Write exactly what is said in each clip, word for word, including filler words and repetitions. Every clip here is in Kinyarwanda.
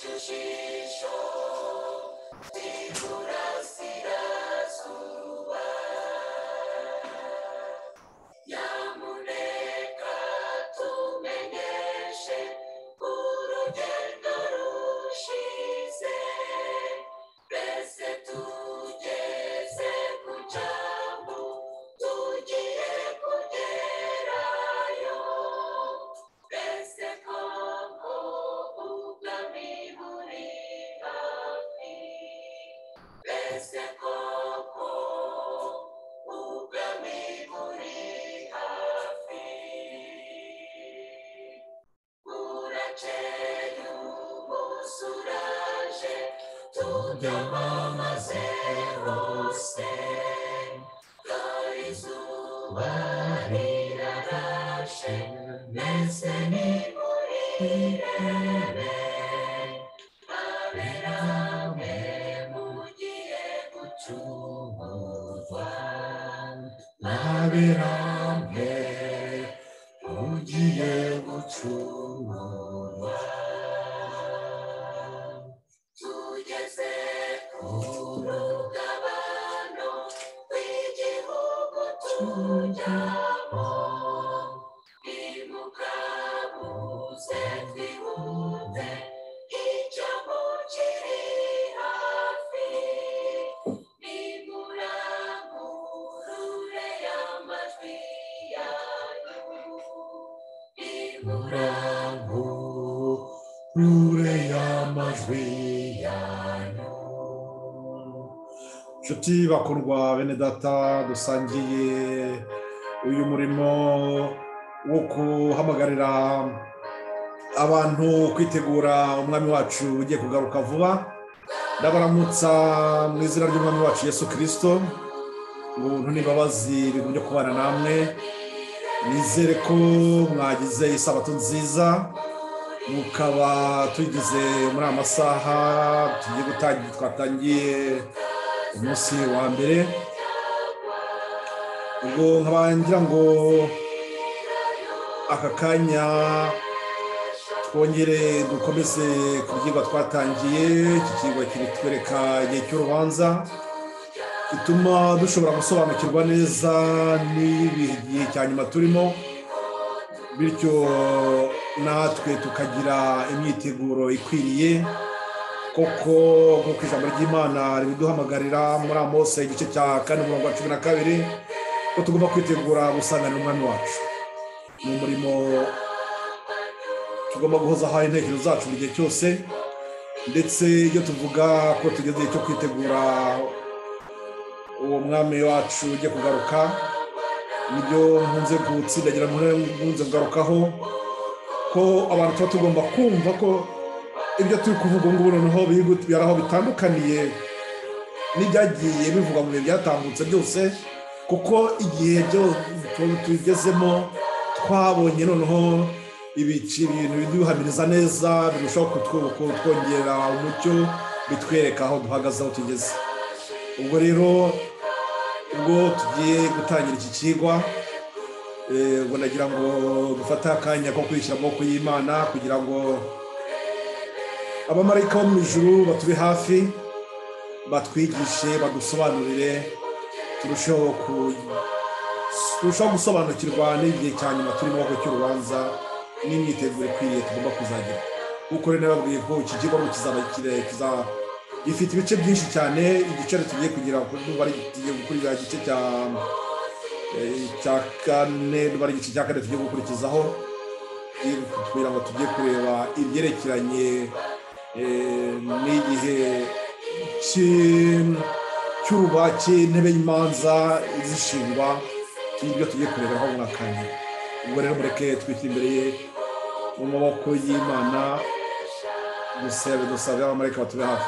Nshuti bakundwa bene data, dusangiye uyu murimo wo guhamagarira abantu kwitegura umwami wacu ugiye kugaruka vuba. Ndabaramutsa mu izina ry'umwami wacu Yesu Kristo. Ubuntu n'imbabazi bigumye kubana namwe. Nizere ko mwagize isabato nziza, mukaba tugize muri amasaha tugiye gutangira twatangiye umunsi wa mbere. Ubwo nkabangira ngo aka kanya twongere dukomeze ku byigwa twatangiye. Iki kigwa kiritwereka igihe cy'urubanza, gituma dushobora gusobanukirwa neza n'igihe cya nyuma turimo, bityo natwe tukagira imyiteguro ikwiriye. Koko nk'uko ijambo ry'Imana ribiduhamagarira muri Amose igice cya kane umurongo wa cumi na kabiri ko tugomba kwitegura gusanganira umwami wacu. Ni umurimo tugomba guhozaho intekerezo zacu mu gihe cyose, ndetse iyo tuvuga ko tugeze igihe cyo kwitegura uwo mwami wacu ugiye kugaruka, nibyo nkunze gutsindagira nkunze kugarukaho ko abantu tuba tugomba kumva ko ibyo turi kuvuga ubu ngubu noneho biri aho bitandukaniye n'ibyagiye bivugwa mu bihe byatambutse byose, kuko igihe tugezemo twabonye noneho ibici ibintu biduhamiriza neza, birushaho kutwongera umucyo, bitwereka aho duhagaze, aho tugeze. Ubwo rero ubwo tugiye gutangira iki kigwa, ubwo nagira ngo dufate akanya ko kwishyira amaboko y'Imana kugira ngo abamarayika bo mu ijuru batube hafi, batwigishe, badusobanurire, turusheho gusobanukirwa n'igihe cya nyuma turimo cy'urubanza n'imyiteguro ikwiriye tugomba kuzagira. Kuko rero nababwiye ko iki kigo kizaba kiza gifite ibice byinshi cyane. Igice tugiye kugira tugiye gukurikira igice cya cya kane, bari igice cya kane tugiye gukurikizaho, kugira ngo tugiye kureba ibyerekeranye n'igihe cy'urubanza, intebe y'imanza zishingwa, ibyo tugiye kureberaho mu akanya. Ubwo rero mureke twite imbere mu maboko y'Imana, dusabe dusabe abamarayika batube hafi.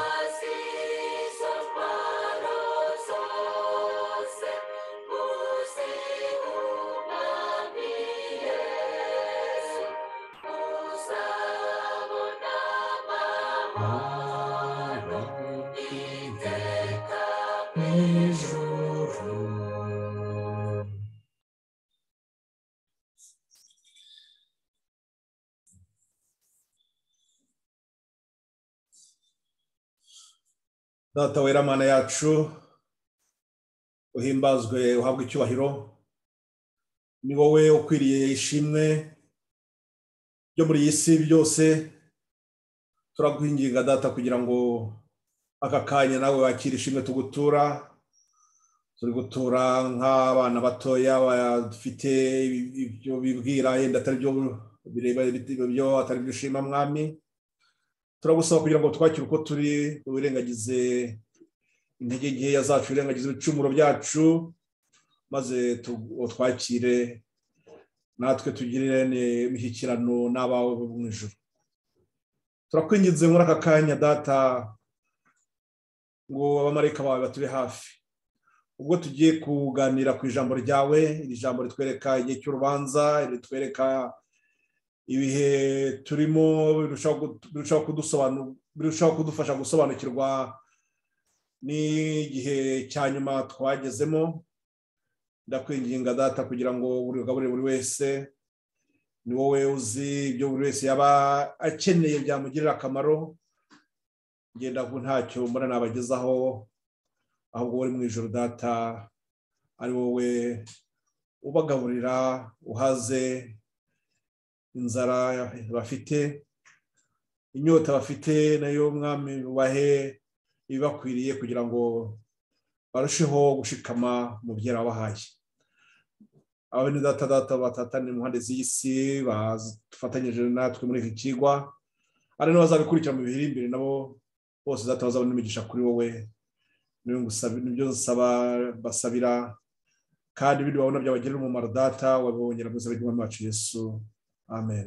Data wera Mana yacu uhimbazwe uhabwe icyubahiro, ni wowe ukwiriye ishimwe byo muri iyi si byose. Turaguhinginga Data kugira ngo aka kanya nawe wakire ishimwe tugutura. Turi gutura nk'abana batoya bafite ibyo bibwira yenda atari byo bireba byo atari byo ushima Mwami. Turagusaba kugira ngo twakire uko turi, wirengagize intege nkeya zacu, wirengagize ibicumuro byacu, maze twakire natwe tugirire imishyikirano n'abawe mu ijuru. Turakwinginze muri aka kanya Data ngo abamarayika bawe batube hafi, ubwo tugiye kuganira ku ijambo ryawe. Iri jambo ritwereka igihe cy'urubanza, ritwereka ibihe turimo, birushaho kudusobanura, birushaho kudufasha gusobanukirwa n'igihe cya nyuma twagezemo. Ndakwinginga Data kugira ngo buri gaburire buri wese, ni wowe uzi ibyo buri wese yaba akeneye byamugirira akamaro. Ngenda ko ntacyo mbona nabagezaho, ahubwo uri mu ijuru Data, ari wowe ubagaburira, uhaze inzara bafite, inyota bafite, nayo Mwami ubahe ibibakwiriye kugira ngo barusheho gushikama mu byo wabahaye. Abene Data Data batatane mu mpande z'isi bafatanyije natwe muri iki kigwa, ari no bazabikurikira mu bihe imbere, nabo bose Data bazabona imigisha kuri wowe. Niyo ngusaba, nibyo nsaba basabira, kandi ibindi babona byabagirira umumaro Data, wabongera mu izina ry'Umwami wacu Yesu. Amen.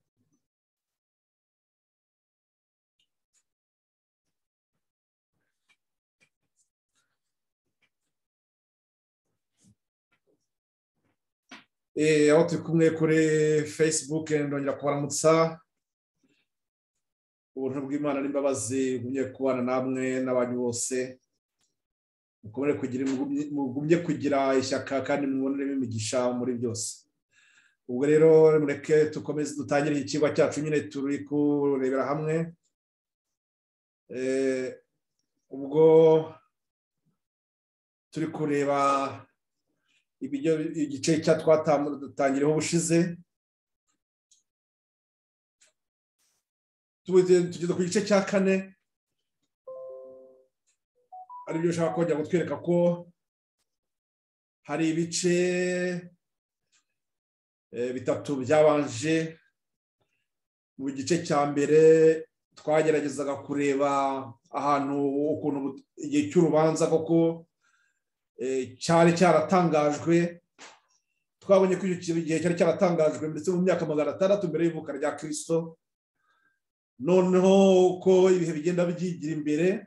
Eh, aho turi kumwe kuri Facebook ndongera kubaramutsa. Ubuntu bw'Imana n'imbabazi bumye kubana namwe n'abantu bose. Mukomere kugira mugumye kugira ishyaka kandi mwonere imigisha muri byose. Ubwo rero mureke tukomeze dutangire ikigwa cyacu, nyine turi kurebera hamwe. Eh, ubwo turi kureba ibyo igice cya twatangiriyeho ubushize, tugeze ku gice cya kane, ari byo ushaka kongera kutwereka ko hari ibice bitatu byabanje. Mu gice cya mbere twageragezaga kureba ahantu ukuntu igihe cy'urubanza koko cyari cyaratangajwe. Twabonye ko icyo gihe cyari cyaratangajwe ndetse mu myaka magana atandatu mbere y'ivuka rya Kristo. Noneho ko ibihe bigenda byigira imbere,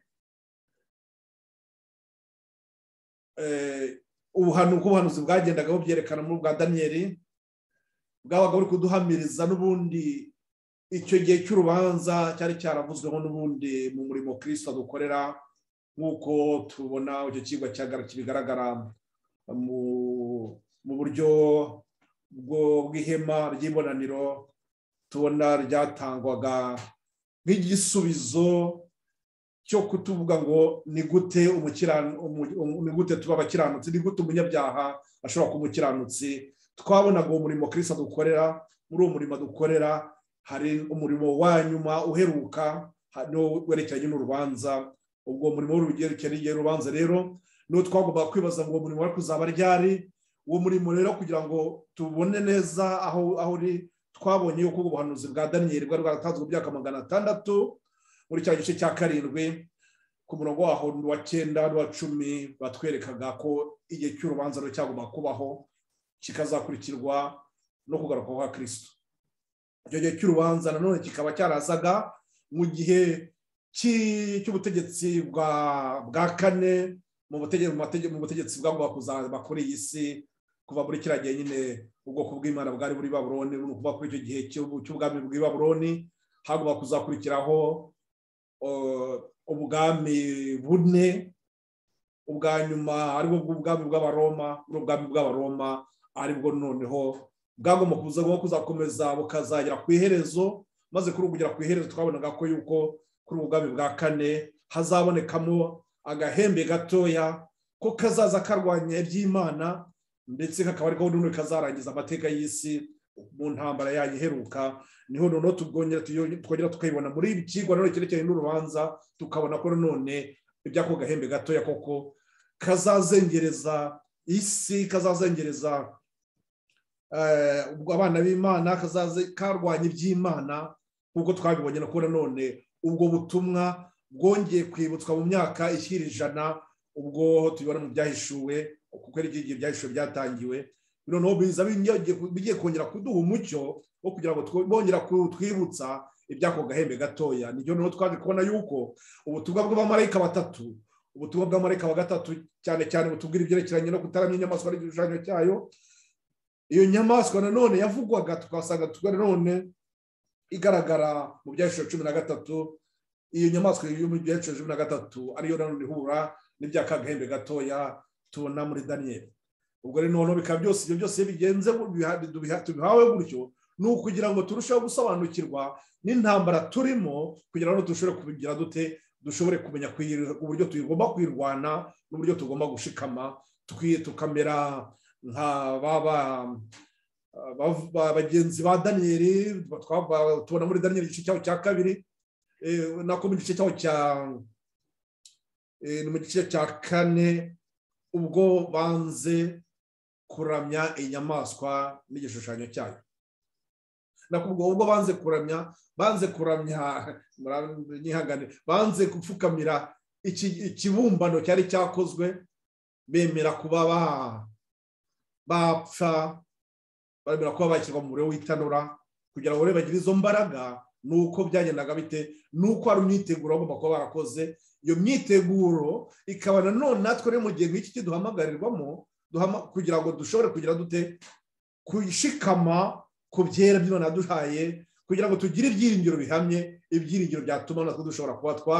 ubuhanuzi bwagendaga bubyerekana muri bwa Daniyeli, bwabaga buri kuduhamiriza n'ubundi icyo gihe cy'urubanza cyari cyaravuzweho n'ubundi mu murimo Kristo dukorera, nk'uko tubona icyo kigwa kibigaragara mu buryo bw'ihema ry'imbonaniro. Tubona ryatangwaga nk'igisubizo cyo kutuvuga ngo ni gute ni gute tuba abakiranutsi, ni gute umunyabyaha ashobora kuba umukiranutsi. Twabonaga uwo murimo Kristo dukorera. Muri uwo murimo dukorera hari umurimo wa nyuma uheruka werekeranye n'urubanza. Ubwo murimo w'urugerekeranye n'urubanza rero niwo twagombaga kwibaza ngo uwo murimo wari kuzaba ryari. Uwo murimo rero kugira ngo tubone neza aho aho uri, twabonye yuko ubuhanuzi bwa Daniyeli bwari bwaratanzwe mu myaka magana atandatu muri cya gice cya karindwi, ku murongo waho wa cyenda n'uwa cumi batwerekaga ko igihe cy'urubanza rero cyagomba kubaho, kikazakurikirwa no kugaruka kwa Kristo. Icyo gihe cy'urubanza nanone kikaba cyarazaga mu gihe cy'ubutegetsi bwa kane mu butegetsi bwagomba kuzaba kuri iyi si. Kuva muri kiriya gihe nyine ubwoko bw'Imana bwari muri Babuloni, kuva kuri icyo gihe cy'ubwami bw'i Babuloni hagomba kuzakurikiraho ubwami bune. Ubwa nyuma aribwo bw'ubwami bw'Abaroma. Ubwami bw'Abaroma aribwo noneho bwagomba kuzakomeza bukazagera ku iherezo, maze kuri kugera ku iherezo twabonaga ko yuko kuri ubwami bwa kane hazabonekamo agahembe gatoya ko kazaza karwanya iby'Imana ndetse kakaba ariko n'uno kazarangiza amateka y'isi mu ntambara yayo iheruka. Niho noneho tubwongera twongera tukayibona muri ibi kigwa none cyerekeye n'urubanza, tukabona ko none ibyako gahembe gatoya koko kazazengereza isi, kazazengereza ubwo abana b'Imana, kazaze karwanya iby'Imana kuko twabibonye no kubona none ubwo butumwa bwongeye kwibutswa mu myaka ishyira ijana ubwo tubibona mu byahishuwe, kuko ari igihe byahishuwe byatangiwe. Noneho biza bigiye kongera kuduha umucyo wo kugira ngo bongera twibutsa ibyako gahembe gatoya. Nibyo noneho twaje kubona yuko ubutumwa bw'abamarayika batatu, ubutumwa bw'abamarayika wa gatatu cyane cyane butubwira ibyerekeranye no kutaramya inyamaswa n'igishushanyo cyayo. Iyo nyamaswa nanone yavugwaga tukasanga tugana none igaragara mu byahishuwe cumi na gatatu. Iyo nyamaswa yo mu byahishuwe cumi na gatatu ariyo nanone ihura n'ibyaka gahembe gatoya tubona muri Daniel. Ubwo rero noneho bikaba byose ibyo byose bigenze tubihawe gutyo ni ukugira ngo turusheho gusobanukirwa n'intambara turimo, kugira ngo dushobore kubigira dute, dushobore kumenya uburyo tugomba kwirwana n'uburyo tugomba gushikama tukamera nka baba bagenzi ba Daniel. Tubona muri Daniel igice cyaho cya kabiri nako mu gice cyaho cya mu gice cya kane ubwo banze kuramya inyamaswa n'igishushanyo cyayo. Nakubwo ubwo banze kuramya banze kuramya nihangane banze gupfukamira ikibumbano cyari cyakozwe, bemera kuba ba bapfa, baremera kuba bashyirwa mu muriro w'itanura kugira ngo bagire izo mbaraga. Nuko byagendaga bite? Nuko ari imyiteguro bagomba kuba barakoze. Iyo myiteguro ikaba nanone natwe rero mu gihe nk'iki kiduhamagarirwamo kugira ngo dushobore kugira dute kwishikama ku byera by'Imana yaduhaye, kugira ngo tugire ibyiringiro bihamye, ibyiringiro byatuma natwe dushobora kuba twa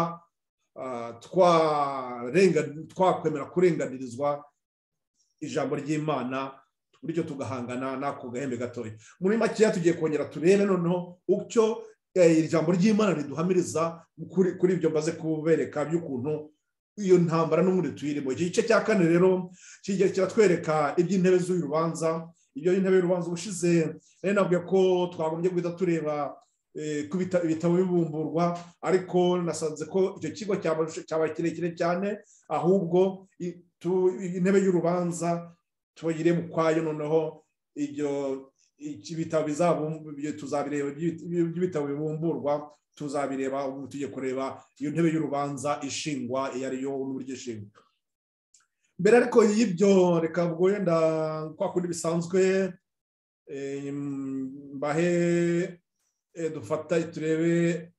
twarenga twakwemera kurenganirizwa ijambo ry'Imana, bityo tugahangana n'ako gahembe gatoya. Muri makeya tugiye kongera turebe noneho ucyo iri jambo ry'Imana riduhamiriza kuri ibyo mbaze kubereka by'ukuntu iyo ntambara n'ubundi tuyirimo. Iki gice cya kane rero kigiye kiratwereka iby'intebe z'urubanza. Ibyo intebe y'urubanza ubushize nari nabwiye ko twagombye guhita tureba ku ibitabo bibumburwa, ariko nasanze ko icyo kigo cyaba kirekire cyane, ahubwo intebe y'urubanza tubagire mu kwayo. Noneho ibyo ibitabo tuzabireba by'ibitabo bibumburwa, tuzabireba ubu tugiye kureba iyo ntebe y'urubanza ishingwa iyo ariyo n'uburyo ishingwa. Mbere ariko y'ibyo reka ubwo wenda kwa kundi bisanzwe mbahe dufata turebe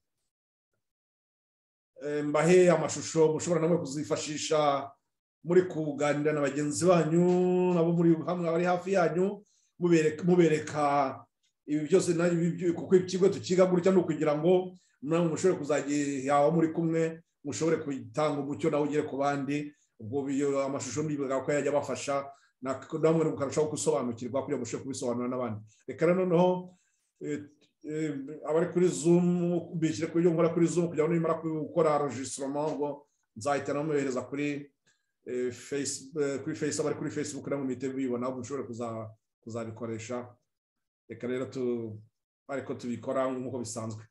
mbahe amashusho mushobora namwe kuzifashisha muri kuganira na bagenzi banyu nabo muri hamwe bari hafi yanyu, mubereka mubereka ibi byose kuko ikigo tukiga gutya no kugira ngo namwe mushobore kuzagira muri kumwe, mushobore kuyitanga umucyo nawe ugere ku bandi. Ubwo biyo amashusho mbivuga ko yajya bafasha namwe mukarushaho gusobanukirwa kugira ngo mushobore kubisobanura n'abandi. Reka noneho abari kuri Zoom bishyire kuri yo nkora kuri Zoom kugira ngo nimara gukora enregistrement ngo nzahita namuhereza kuri Facebook kuri Facebook abari kuri Facebook namwe mite bibona aho mushobore kuzabikoresha. Reka rero tu ariko tubikora nk'uko bisanzwe.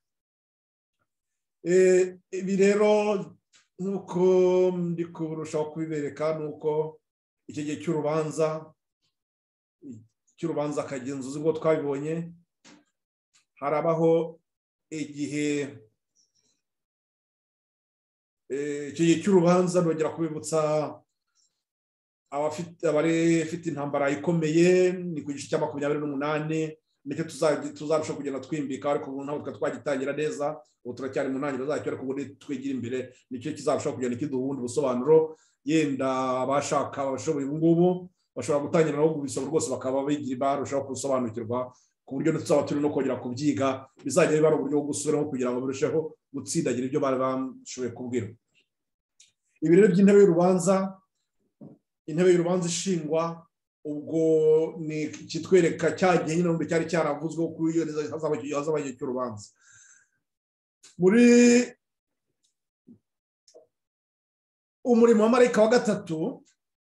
Ibi rero nuko ndi kurushaho kubibereka nuko iki gihe cy'urubanza cy'urubanza kagenzuzi ngo twabibonye harabaho igihe iki gihe cy'urubanza nongera kubibutsa abafite abari afite intambara ikomeye ni ku gice cya makumyabiri n'umunani, nicyo tuzarusha kugenda twimbika, ariko ubu ntabwo twagitangira neza, ubu turacyari mu ntangiriro zacyo, ariko ubu twigira imbere nicyo kizarushaho kugenda kiduha ubundi busobanuro. Yenda abashaka abashoboye ubu ngubu bashobora gutangira no kubisoma rwose bakaba bigira barushaho gusobanukirwa ku buryo tuzaba turi no kongera kubyiga, bizajya biba ari uburyo bwo gusubiramo kugira ngo birusheho gutsindagira ibyo bari bashoboye kubwira. Ibi rero by'intebe y'urubanza, intebe y'urubanza ishingwa ubwo ni kitwereka cyagiye nyine n'undi cyari cyaravuzwe kuri iyo hazaba igihe cy'urubanza. Muri umurimo wa marayika wa gatatu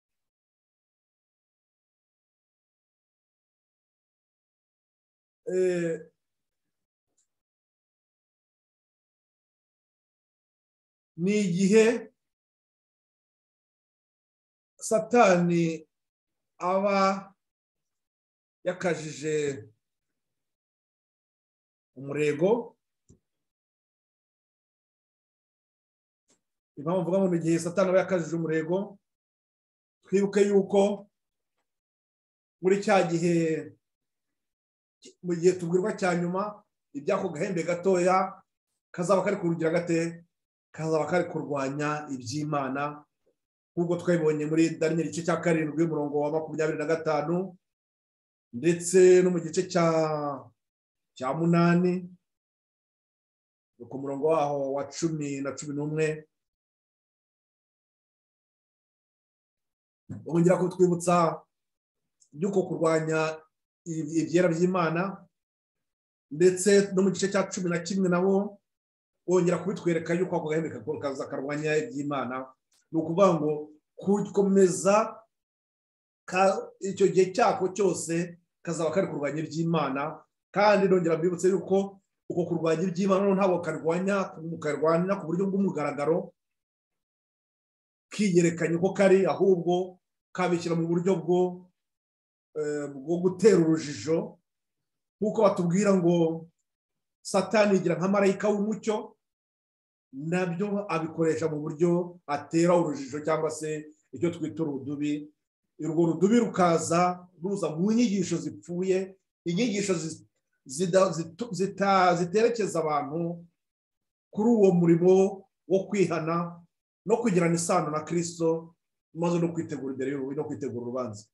ni igihe Satani aba yakajije umurego. Impamvu mvuga ngo ni igihe Satani aba yakajije umurego, twibuke yuko muri cya gihe, mu gihe tubwirwa cya nyuma, ibyako gahembe gatoya kazaba kari kurugira gate, kazaba kari kurwanya iby'Imana, nk'uko twabibonye muri Daniel igice cya karindwi umurongo wa makumyabiri na gatanu, ndetse no mu gice cya cya munani ku murongo waho wa cumi na cumi n'umwe. Bongera kutwibutsa by'uko kurwanya ibyera by'Imana, ndetse no mu gice cya cumi na kimwe nabo bongera kubitwereka yuko ako gahembe kaza karwanya iby'Imana. Ni ukuvuga ngo gukomeza icyo gihe cyako cyose kazaba kari kurwanya iby'Imana. Kandi nongera mbibutse yuko uko kurwanya iby'Imana ntabwo karwanya karwanya ku buryo bw'umugaragaro kiyerekanye uko kari, ahubwo kabishyira mu buryo bwo bwo gutera urujijo, nk'uko batubwira ngo Satani igira nka marayika w'umucyo, nabyo abikoresha mu buryo atera urujijo cyangwa se icyo twita urudubi. Urwo rudubi rukaza ruza mu nyigisho zipfuye, inyigisho ziterekeza abantu kuri uwo murimo wo kwihana no kugirana isano na Kristo, maze no kwitegura imbere y'urubanza no kwitegura urubanza.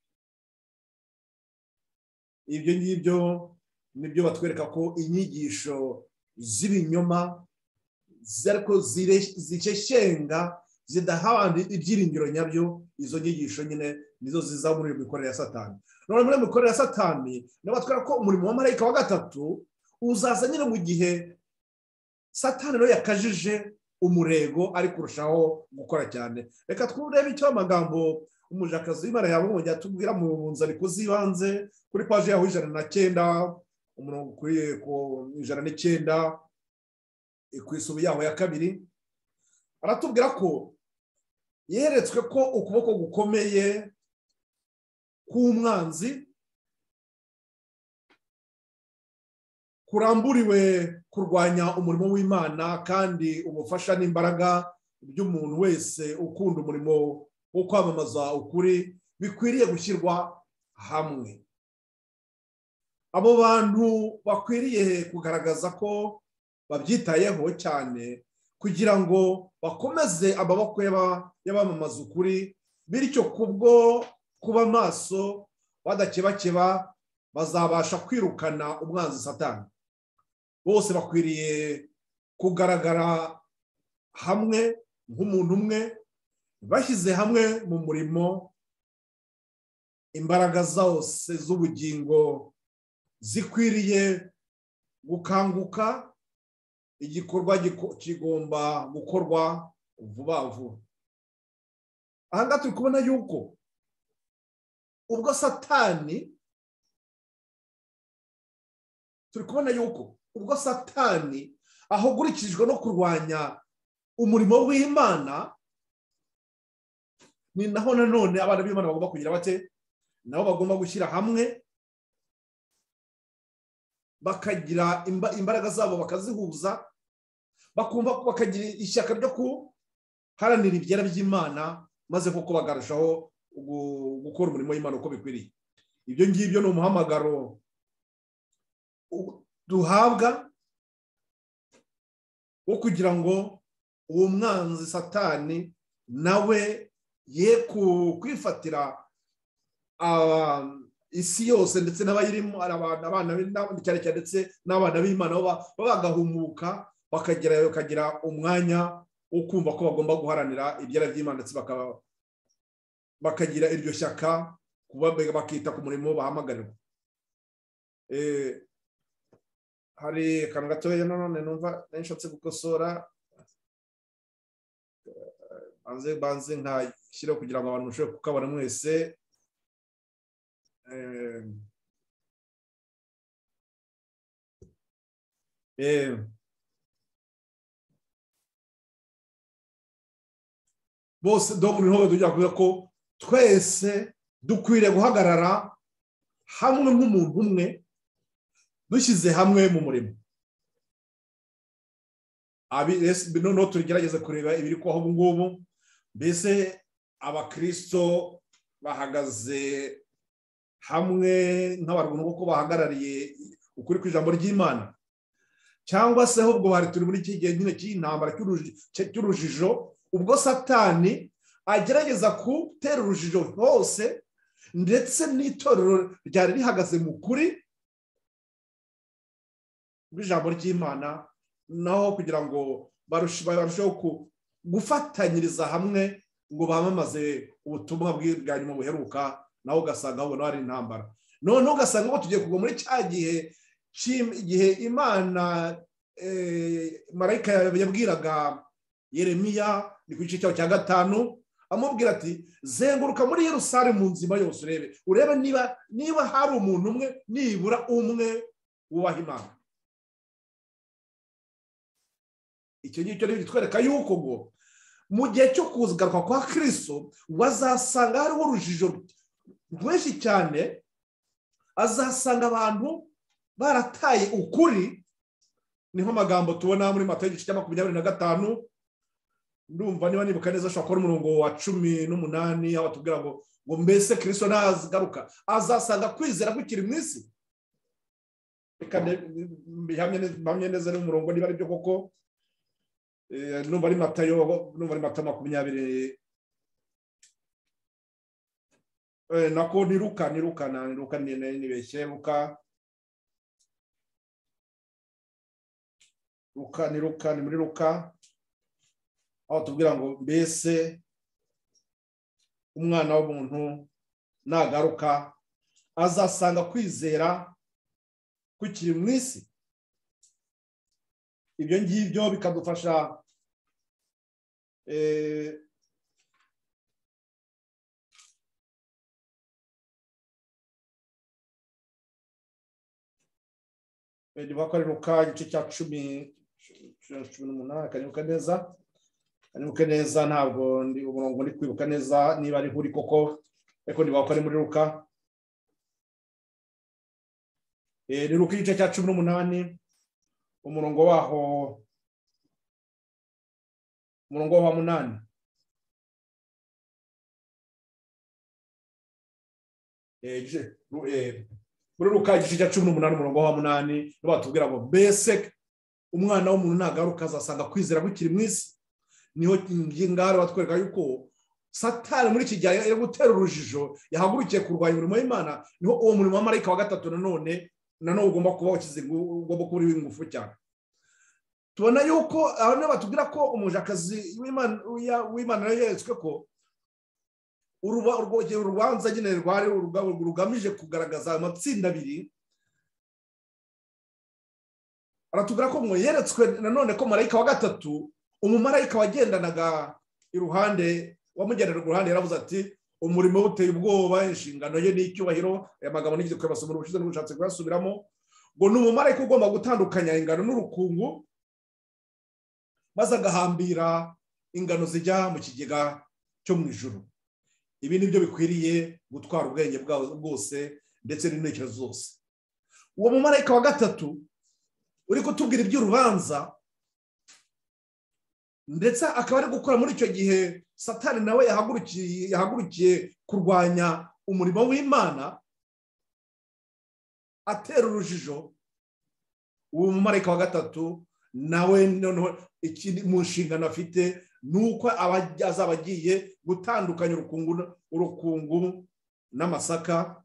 Ibyo ngibyo nibyo batwereka ko inyigisho z'ibinyoma zariko ziceshenga zidahabandi ibyiringiro nyabyo, izo nyigisho nyine nizo ziza muri imikorere ya Satani. None muri imikorere ya Satani nabatwera ko umurimo wa marayika wa gatatu uzaza nyine mu gihe Satani no yakajije umurego ari kurushaho gukora cyane. Reka twurebe icyo amagambo umujakazi w'Imana yabonye atubwira mu nzandiko z'ibanze kuri paje yaho ijana na cyenda umurongo kuri ku ijana n'icyenda ku isubi yaho ya kabiri. Aratubwira ko yeretswe ko ukuboko gukomeye k'umwanzi kuramburiwe kurwanya umurimo w'Imana, kandi umufasha n'imbaraga by'umuntu wese ukunda umurimo wo kwamamaza ukuri bikwiriye gushyirwa hamwe. Abo bantu bakwiriye kugaragaza ko babyitayeho cyane kugira ngo bakomeze amaboko y'abamamaza ukuri, bityo kubwo kuba maso badakebakeba bazabasha kwirukana umwanzi Satani. Bose bakwiriye kugaragara hamwe nk'umuntu umwe, bashyize hamwe mu murimo, imbaraga zose z'ubugingo zikwiriye gukanguka. Igikorwa kigomba gukorwa vuba vuba. Aha ngaha turi kubona yuko ubwo Satani turi kubona yuko ubwo Satani ahugurikijwe no kurwanya umurimo w'Imana, ni naho nanone abana b'Imana bagomba kugira bate, nabo bagomba gushyira hamwe bakagira imbaraga zabo bakazihuza, bakumva bakagira ishyaka ryo kuharanira ibyera by'Imana, maze koko bagarushaho gukora umurimo w'Imana uko bikwiriye. Ibyo ngibyo ni umuhamagaro duhabwa wo kugira ngo uwo mwanzi Satani nawe ye kwifatira isi yose ndetse n'abayirimo, abana cyane cyane ndetse n'abana b'Imana bagahumuka bakagira bakagira umwanya wo kumva ko bagomba guharanira ibyera by'Imana, ndetse bakagira iryo shyaka, kuba bakita ku murimo bahamagarirwa. Hari akantu gatoya nanone numva nshatse gukosora. banze banze nkashyira kugira ngo abantu mushobore kukabona mwese. eh eh bose donc niho tujya kuvuga ko twese dukwiriye guhagarara hamwe nk'umuntu umwe dushyize hamwe mu murimo. Abi no tugerageza kureba ibiri kwaho ubu ngubu, mbese abakristo bahagaze hamwe nk'abantu uko bahagarariye ukuri kw'ijambo ry'Imana, cyangwa se ahubwo bari turi muri iki gihe nyine cy'intambara cy'urujijo, ubwo Satani agerageza gutera urujijo hose, ndetse n'itorero ryari rihagaze mu kuri rw'ijambo ry'Imana, naho kugira ngo barusheho gufatanyiriza hamwe ngo bamamaze ubutumwa bwa nyuma buheruka, naho ugasanga ahubwo ari intambara. Noneho ugasanga ngo tugiye kugwa muri cya gihe igihe Imana marayika yabwiraga Yeremiya ni ku gice cyaho cya gatanu, amubwira ati zenguruka muri Yerusalemu nzima yose urebe urebe niba niba hari umuntu umwe nibura umwe wubaha Imana. Icyo ngicyo rero bitwereka yuko ngo mu gihe cyo kugaruka kwa Kristo wazasanga hariho urujijo rwinshi cyane, azasanga abantu barataye ukuri. Niho magambo tubona muri Matayo igice cya makumyabiri na gatanu, ndumva niba nibuka neza ashobora kuba umurongo wa cumi n'umunani, aho batubwira ngo ngo mbese Kristo nazagaruka azasanga kwizera gukiri mu isi. Reka bihamye neza n'umurongo niba ari byo koko. Numva ari Matayo, numva ari Matayo makumyabiri eh nako ni Luka ni Luka na Luka ni nibeshye Luka Luka ni Luka ni muri Luka, aho tubwira ngo mbese umwana w'umuntu nagaruka azasanga kwizera kukiri mu isi. Ibyo ngibyo bikadufasha eh ndibuka ko ari Luka igice cya cumi n'umunani, kanibuka neza kanibuka neza ntabwo ndi umurongo ndi kwibuka neza niba ari huri koko, ariko ndibuka ko ari muri Luka. Eh ni Luka igice cya cumi n'umunani umurongo waho umurongo wa munani. Eh je eh muri Luka igice cya cumi n'umunani umurongo wa munani no batubwira ngo mbese umwana w'umuntu nagaruka azasanga kwizera gukiri mu isi. Niho ngingara batwereka yuko Satani muri iki gihe ari gutera urujijo, yahagurukiye kurwanya umurimo w'Imana. Niho uwo murimo wa marayika wa gatatu nanone nanone ugomba kuba ukize, ugomba kuba uri ingufu cyane. Tubona yuko aho batubwira ko umujakazi w'Imana w'Imana yeretswe ko urugero urubanza nyine rwari rugamije kugaragaza amatsinda abiri. Aratubwira ko ngo yeretswe nanone ko marayika wa gatatu, umumarayika wagendanaga iruhande wamugendanaga iruhande yaravuze ati umurimo uteye ubwoba, inshingano ye n'icyubahiro. Aya magambo nigeze kwibasoma ubushize n'ubushatse kuyasubiramo, ngo ni umumarayika ugomba gutandukanya ingano n'urukungu, maze agahambira ingano zijya mu kigega cyo mu ijuru. Ibi nibyo bikwiriye gutwara ubwenge bwawe bwose ndetse n'intekerezo zose. Uwo mumarayika wa gatatu uri kutubwira iby'urubanza, ndetse akaba ari gukora muri icyo gihe Satani nawe yahagurukiye yahagurukiye kurwanya umurimo w'Imana, atera urujijo. Uwo mumarayika wa gatatu nawe noneho ikindi mu nshingano afite nuko azaba agiye gutandukanya urukungu urukungu n'amasaka,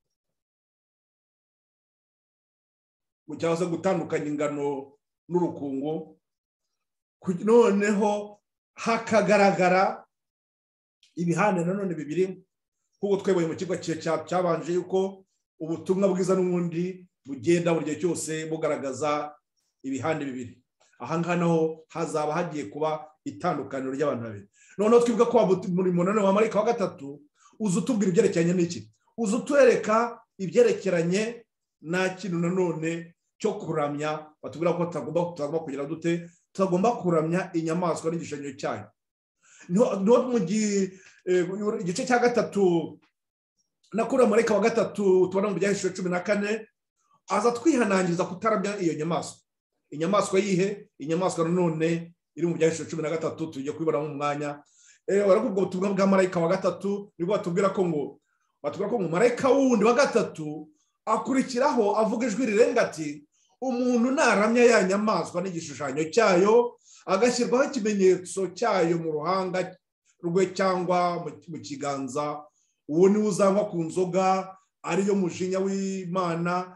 cyangwa se gutandukanya ingano n'urukungu. Noneho hakagaragara ibihande nanone bibiri, kuko twebwe mu kigo cyabanje yuko ubutumwa bwiza n'ubundi bugenda buri gihe cyose bugaragaza ibihande bibiri. Aha ngaha naho hazaba hagiye kuba itandukaniro ry'abantu babiri. noneho twibuka ko umurimo none wa marayika wa gatatu uza utubwira ibyerekeranye n'iki, uza utwereka ibyerekeranye nta kintu nanone cyo kuramya. batubwira ko tutagomba kugira dute, tutagomba kuramya inyamaswa n'igishushanyo cyayo. niho mu gice cya gatatu nakura marayika wa gatatu tubona mu byahishwe cumi na kane aza twihanangiriza kutaramya iyo nyamaswa. inyamaswa yihe? inyamaswa nanone iri mu byahishwe cumi na gatatu tujye kwibona mu mwanya. barakubwo ubutumwa bwa marayika wa gatatu nibwo batubwira ko ngo batubwira ko ngo marayika wundi wa gatatu akurikiraho avuga ijwi rirenga ati, umuntu naramya ya nyamaswa n'igishushanyo cyayo agashyirwaho ikimenyetso cyayo mu ruhanga rwe cyangwa mu kiganza, uwo niwe uzanywa ku nzoga ariyo mujinya w'Imana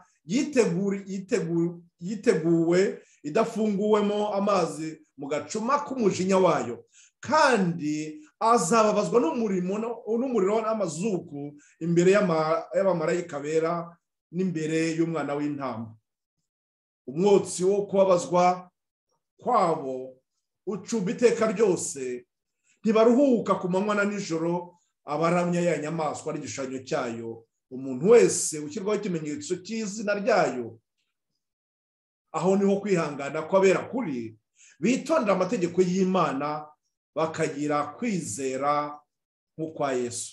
yiteguwe idafunguwemo amazi mu gacuma k'umujinya wayo, kandi azababazwa n'umuriro n'amazuku imbere y'abamarayika bera n'imbere y'umwana w'intama. umwotsi wo kubabazwa kwabo ucumba iteka ryose, ntibaruhuka ku manywa na nijoro abaramya ya nyamaswa n'igishushanyo cyayo. umuntu wese ushyirwaho ikimenyetso cy'izina ryayo, aho niho kwihangana kw'abera kuri bitondera amategeko y'Imana bakagira kwizera nk'ukwa Yesu.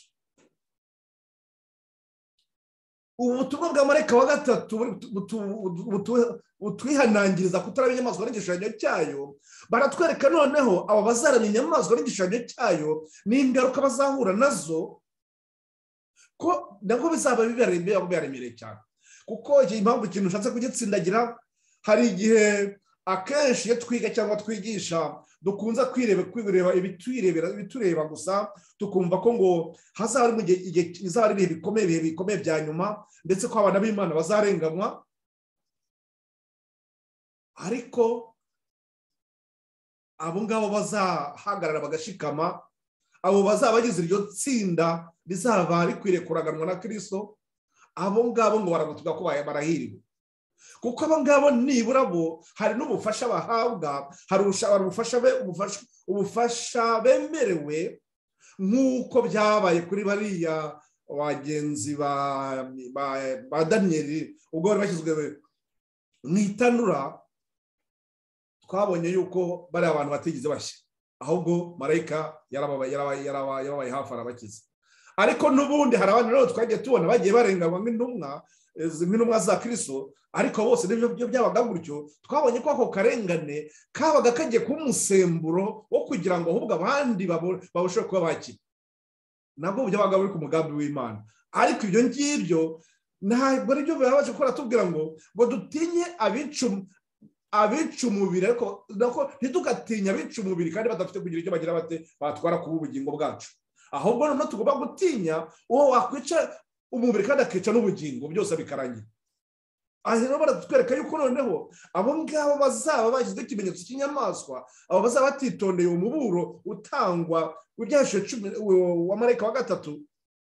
ubu butumwa bwa marayika wa gatatu butwihanangiriza kutaramya inyamaswa n'igishushanyo cyayo, baratwereka noneho abo bazaramya inyamaswa n'igishushanyo cyayo n'ingaruka bazahura nazo, ko nabwo bizaba bibaremereye cyane. kuko impamvu ikintu ushatse kugitsindagira, hari igihe akenshi iyo twiga cyangwa twigisha dukunze kwireba ibitureba gusa, tukumva ko ngo hazaba ari ibihe bikomeye ibihe bikomeye bya nyuma, ndetse ko abana b'Imana bazarenganywa. ariko abo ngabo bazahagarara bagashikama, abo bazaba bagize iryo tsinda rizaba rikwiriye kuraganwa na Kristo, abo ngabo ngo baravuga ko barahiriwe. kuko abo ngabo nibura bo hari n'ubufasha bahabwa, hari ubufasha bemerewe, nk'uko byabaye kuri bariya bagenzi ba Daniyeli ubwo bari bashyizwe mu itanura. twabonye yuko bari abantu batigeze bashya, ahubwo marayika yarabaye hafi arabakiza. ariko n'ubundi hari abandi rero twagiye tubona bagiye barenganywa nk'intumwa nk'intumwa za Kristo, ariko bose n'ibyo byabaga gutyo. twabonye ko ako karengane kabaga kagiye kuba umusemburo wo kugira ngo ahubwo abandi babashe kuba bakira, nabwo byabaga buri ku mugambi w'Imana. ariko ibyo ngibyo ntabwo ari byo bibabaje gukora, tubwira ngo ngo dutinye abica umubiri, ariko ntitugatinye abica umubiri kandi badafite kugira icyo bagira bate batwara kuba ubugingo bwacu. ahubwo noneho tugomba gutinya uwo wakwica umubiri kandi akica n'ubugingo, byose bikarangira. aha rero baratwereka yuko noneho abo ngabo bazaba bashyize ikimenyetso cy'inyamaswa, abo bazaba batitondeye umuburo utangwa w'ibyahishwe wa marayika wa gatatu,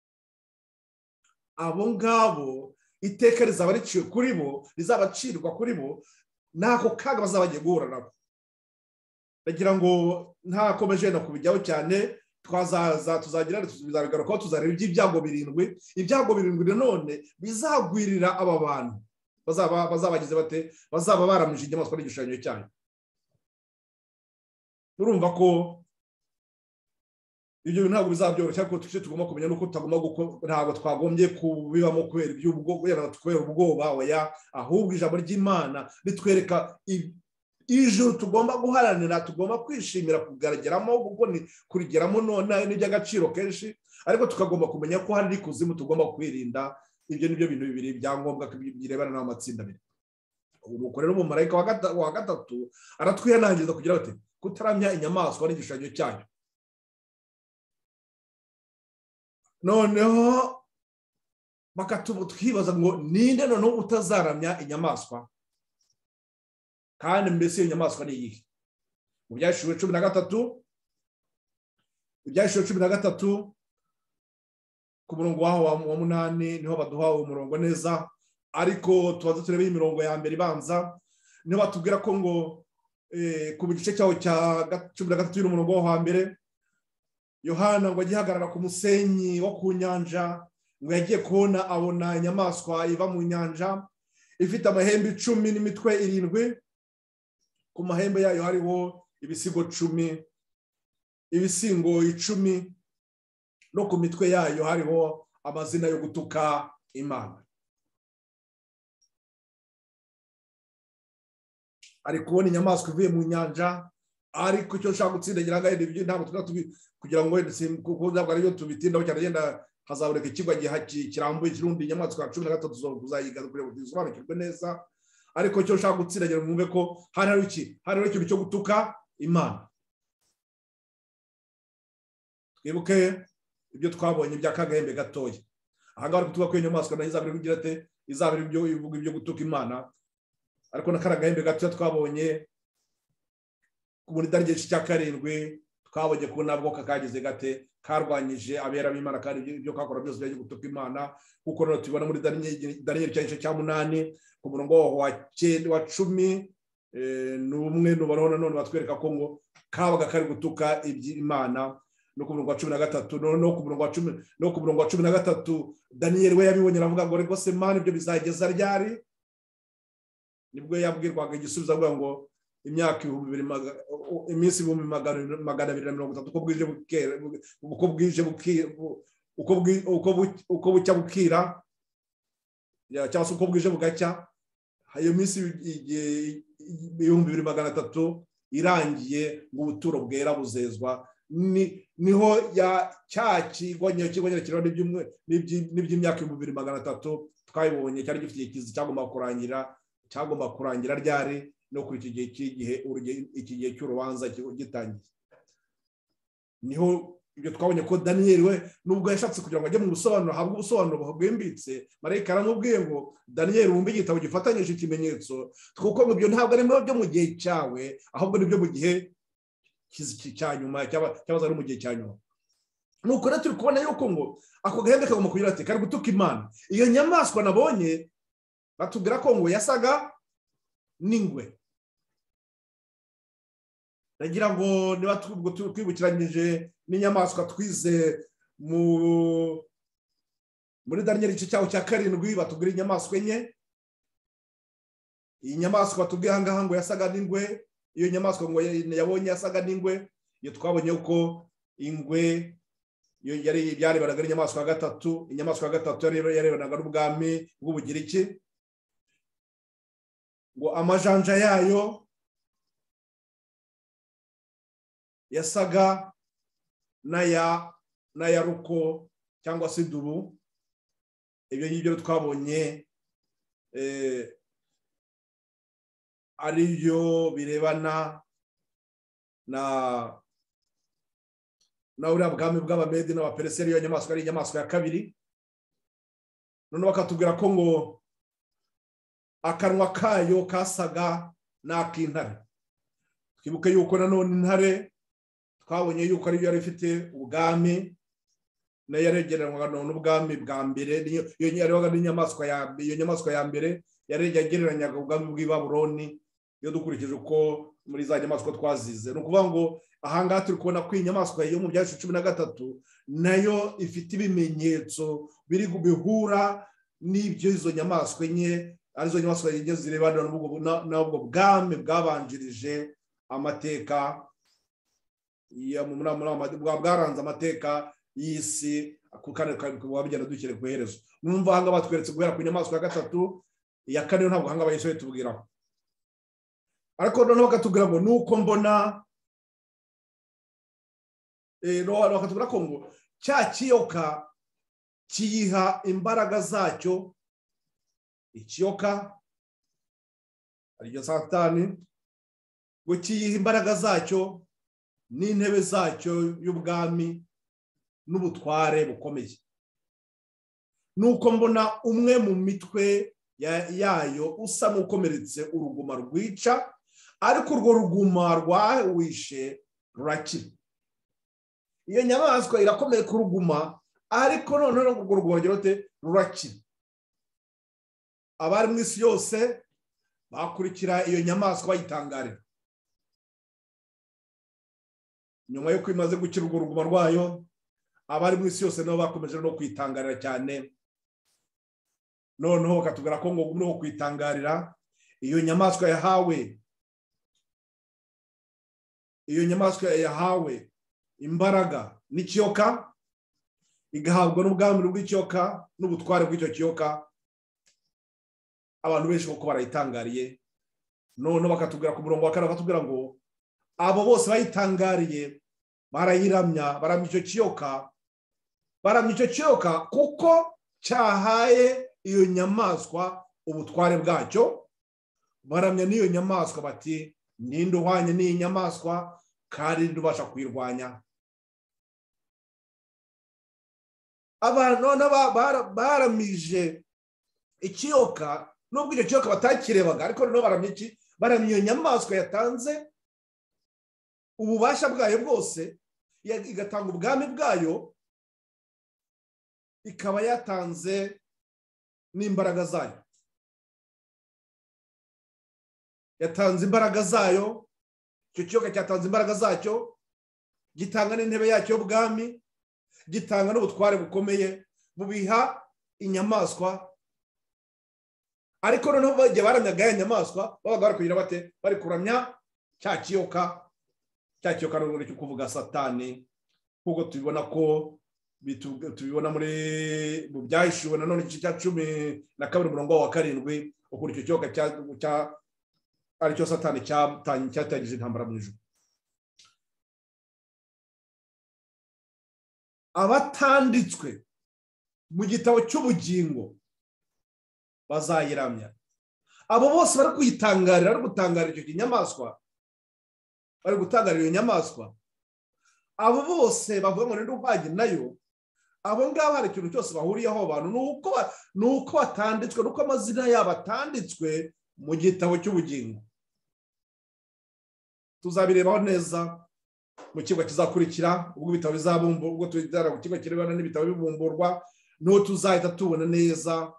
abo ngabo iteka rizaba riciwe kuri bo, rizabacirwa kuri bo, n'ako kaga bazaba bagiye guhura nabo. ndagira ngo ntakomeje no kubijyaho cyane, twazaza tuzagira tuzabigarukaho, tuzareba iby'ibyago birindwi. ibyago birindwi nanone bizagwirira aba bantu bazaba bazabagize bate, bazaba baramije inyamaswa n'igishushanyo cyayo. urumva ko ibyo bintu ntabwo bizabyoroshya, ariko icyo tugomba kumenya nuko tutagomba ntabwo twagombye kubibamo kubera ubwoba oya, ahubwo ijambo ry'Imana ritwereka ijuru tugomba guharanira, tugomba kwishimira kugaragiramo, kuko ni kurigeramo none n'iby'agaciro kenshi, ariko tukagomba kumenya ko hari ikuzimu tugomba kwirinda. ibyo nibyo bintu bibiri byangombwa birebana n'amatsinda abiri. ubu rero umumarayika wa gatatu aratwihanangiriza kugira ati kutaramya inyamaswa n'igishushanyo cyayo. noneho bakatwibaza ngo ninde noneho utazaramya inyamaswa, kandi mbese iyo nyamaswa ni iyihe? mu byahishwe cumi na gatatu ibyahishwe cumi na gatatu ku murongo waho wa munani niho baduha umurongo neza, ariko tubaza turebe imirongo ya mbere ibanza, niho batubwira ko ngo ku gice cyaho cya cumi na gatatu y'umurongo wa mbere Yohana ngo agihagarara ku musenyi wo ku nyanja, ngo yagiye kubona abona inyamaswa iva mu nyanja ifite amahembe icumi n'imitwe irindwi, ku mahembe yayo hariho ibisigo cumi, ibisingo icumi, no ku mitwe yayo hariho amazina yo gutuka Imana. Ari kubona inyamaswa ivuye mu nyanja, ariko icyo nshaka gutsindagira ngaho ibyo ntabwo tuba kugira ngo kuko ntabwo ariyo tubitindaho cyane, genda hazaboneka ikigwa kirambuye kirundi inyamaswa cumi na gatatu tuzayiga kugira ngo tuzisobanukirwe neza. Ariko icyo nshaka gutsindagira mwumve ko hari hari iki hari hari ikintu cyo gutuka Imana. Twibuke ibyo twabonye bya kagahembe gatoya. Aha ngaha tuvuga ko inyamaswa nayo izabiri kugira ate izabiri ibyo ivuga ibyo gutuka Imana. Ariko na karagahembe gatoya twabonye muri Daniel cya karindwi twabonye ko nabwo kakagize gate karwanyije abera b'Imana kandi ibyo kakora byose byo gutuka Imana, kuko no tubona muri Daniel Daniel cya munani ku murongo wa wa cumi n'umwe n'ubarona none batwereka ko ngo kabaga kari gutuka iby'Imana. No ku murongo wa cumi na gatatu no ku murongo wa cumi no ku murongo wa cumi na gatatu Daniel we yabibonye aravuga ngo rego se Imana ibyo bizageza ryari? Nibwo yabwirwaga igisubizo avuga ngo imyaka ibihumbi bibiri iminsi ibihumbi magana abiri na mirongo itatu uko bwije bukera uko bwije bukira uko uko bucya bukira cyangwa se uko bwije bugacya. Iyo minsi ibihumbi bibiri magana atatu irangiye ngo ubuturo bwera buzezwa, niho ya cyakigwanye kigwanye kirano n'iby'imyaka ibihumbi bibiri magana atatu twayibonye cyari gifite ikizi cyagomba kurangira cyagomba kurangira ryari no kuri iki gihe cy'igihe iki gihe cy'urubanza gitangiye. Niho ibyo twabonye ko Daniel we nubwo yashatse kugira ngo ajye mu busobanuro habwe ubusobanuro bwimbitse, marayika aramubwiye ngo Daniel wumve igitabo gifatanyije ikimenyetso, kuko ibyo ntabwo ari byo mu gihe cyawe ahubwo nibyo mu gihe cya nyuma cyabaza ari mu gihe cya nyuma. Nuko rero turi kubona yuko ngo ako gahembe kagomba kugira ati kari gutuka Imana. Iyo nyamaswa nabonye batubwira ko ngo yasaga n'ingwe. Nagira ngo niba twibukiranyije n'inyamaswa twize mu muri Daniel igice cyaho cya karindwi batubwira inyamaswa enye. Iyi nyamaswa batubwira aha ngaha ngo yasaga n'ingwe, iyo nyamaswa ngo yabonye yasaga n'ingwe, iyo twabonye ko ingwe iyo yari byarebanaga n'inyamaswa ya gatatu. Inyamaswa ya gatatu yarebanaga n'ubwami bw'Ubugiriki, ngo amajanja yayo yasaga n'aya n'aya ruko cyangwa se dubu. Ibyo ngibyo twabonye ari byo birebana na na uriya bwami bw'Abamedi n'Abaperesi. Iyo nyamaswa ari inyamaswa ya kabiri. None bakatubwira ko ngo akanwa kayo kasaga n'ak'intare. Twibuke yuko nanone intare twabonye yuko ari byo yari ifite ubwami, nayo yaregeranwaga n'ubwami bwa mbere. Iyo yarebaga n'inyamaswa ya iyo nyamaswa ya mbere yaregeranyaga ubwami bw'i Babuloni, iyo dukurikije uko muri za nyamaswa twazize. Ni ukuvuga ngo aha ngaha turi kubona ko inyamaswa yo mu byacu cumi na gatatu nayo ifite ibimenyetso biri bihura n'ibyo izo nyamaswa enye arizo nyamaswa enye zirebana n'ubwo bwami bwabanjirije amateka ya mu bwaranze amateka y'isi, kandi wabigenda dukire ku iherezo. Numva aha ngaha batweretse guhera ku nyamaswa ya gatatu, iya kane ntabwo aha ngaha bayisohoye tubwiraho. Ariko noneho bakatubwira ngo nuko mbona bakatubwira ko ngo cya kiyoka kiyiha imbaraga zacyo. Ikiyoka aricyo Satani, ngo kiyiha imbaraga zacyo n'intebe zacyo y'ubwami n'ubutware bukomeye. Nuko mbona umwe mu mitwe yayo usa n'ukomeretse uruguma rwica, ariko urwo ruguma rwawishe rurakira. Iyo nyamaswa irakomeye ku ruguma, ariko noneho urwo ruguma rurakira. Abari mu isi yose bakurikira iyo nyamaswa bayitangarira. Nyuma yo kwimaze gukira urwo ruguma rwayo, abari mu isi yose nabo bakomeje no kwitangarira cyane. Noneho bakatubwira ko ngo no kwitangarira iyo nyamaswa yahawe iyo nyamaswa yahawe imbaraga n'ikiyoka, igahabwa n'ubwami bw'ikiyoka n'ubutware bw'icyo kiyoka. Abantu benshi uko barayitangariye. Noneho bakatubwira ku murongo wa kane bakatubwira ngo abo bose bayitangariye barayiramya, baramya icyo kiyoka, baramya icyo kiyoka kuko cyahaye iyo nyamaswa ubutware bwacyo. Baramya n'iyo nyamaswa bati ninde uhwanye n'iyi nyamaswa kandi ndubasha kuyirwanya. Abantu baramije ikiyoka, nubwo icyo kiyoka batakirebaga, ariko noneho baramya iki? Baramya iyo nyamaswa yatanze ububasha bwayo bwose, igatanga ubwami bwayo, ikaba yatanze n'imbaraga zayo. Yatanze imbaraga zayo, icyo kiyoka cyatanze imbaraga zacyo, gitanga n'intebe yacyo y'ubwami, gitanga n'ubutware bukomeye, bubiha inyamaswa. Ariko noneho bagiye baramyaga ya nyamaswa, babaga bari kugira bate? Bari kuramya cya kiyoka. Cya kiyoka n'ubundi cyo kuvuga Satani, kuko tubibona ko tubibona muri mu byahishuwe nanone igice cya cumi na kabiri umurongo wa karindwi, uko icyo kiyoka cya ari cyo Satani cyatangije intambara mu ijuru. Abatanditswe mu gitabo cy'ubugingo bazayiramya. Abo bose bari kuyitangarira, bari gutangarira icyo kinyamaswa, bari gutangarira iyo nyamaswa. Abo bose bavuga ngo ninde uhwanye nayo, abo ngabo hari ikintu cyose bahuriyeho abantu, nuko nuko batanditswe, nuko amazina yabo atanditswe mu gitabo cy'ubugingo. Tuzabirebaho neza mu kigo kizakurikira, ubwo ibitabo bizabumburwa, ubwo tuzara ku kigo kirebana n'ibitabo bibumburwa, no tuzahita tubona neza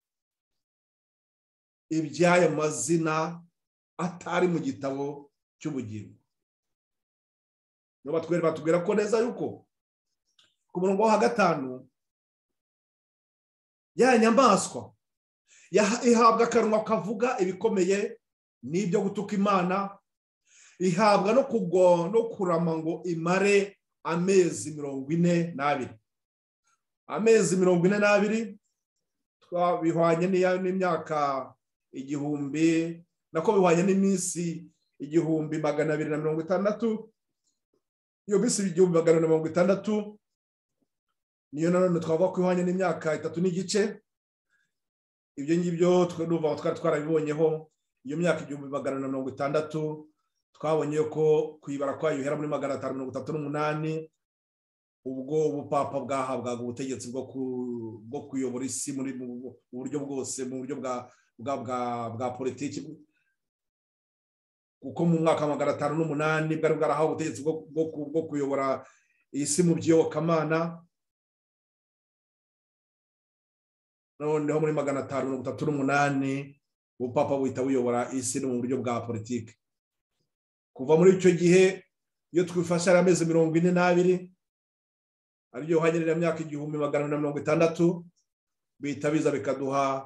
iby'aya mazina atari mu gitabo cy'ubugingo. No batwere batubwira ko neza yuko ku murongo wa gatanu ya nyamaswa ihabwa akanwa kavuga ibikomeye n'ibyo gutuka Imana, ihabwa no kugo no kurama ngo imare amezi mirongo ine n'abiri. Amezi mirongo ine n'abiri twabihwanye n'imyaka igihumbi, nako bihwanye n'iminsi igihumbi magana abiri na mirongo itandatu. Iyo minsi igihumbi magana na mirongo itandatu niyo nanone twavuga ko ihwanye n'imyaka itatu n'igice. Ibyo ngibyo twumva twari twarabibonyeho. Iyo myaka igihumbi magana na mirongo itandatu twabonye ko kwibara kwayo hera muri magana atanu mirongo itatu n'umunani, ubwo ubupapa bwahabwaga ubutegetsi bwo bwo kuyobora isi muri mu buryo bwose, mu buryo bwa bwa bwa bwa politiki. Kuko mu mwaka wa magana atanu n'umunani bwari bwarahawe ubutegetsi bwo bwo kuyobora isi mu by'iyobokamana. Noneho muri magana atanu mirongo itatu n'umunani ubupapa buhita buyobora isi mu buryo bwa politiki. Kuva muri icyo gihe iyo twifashe amezi mirongo ine n'abiri ariyo hanyerera imyaka igihumbi magana na mirongo itandatu, bihita biza bikaduha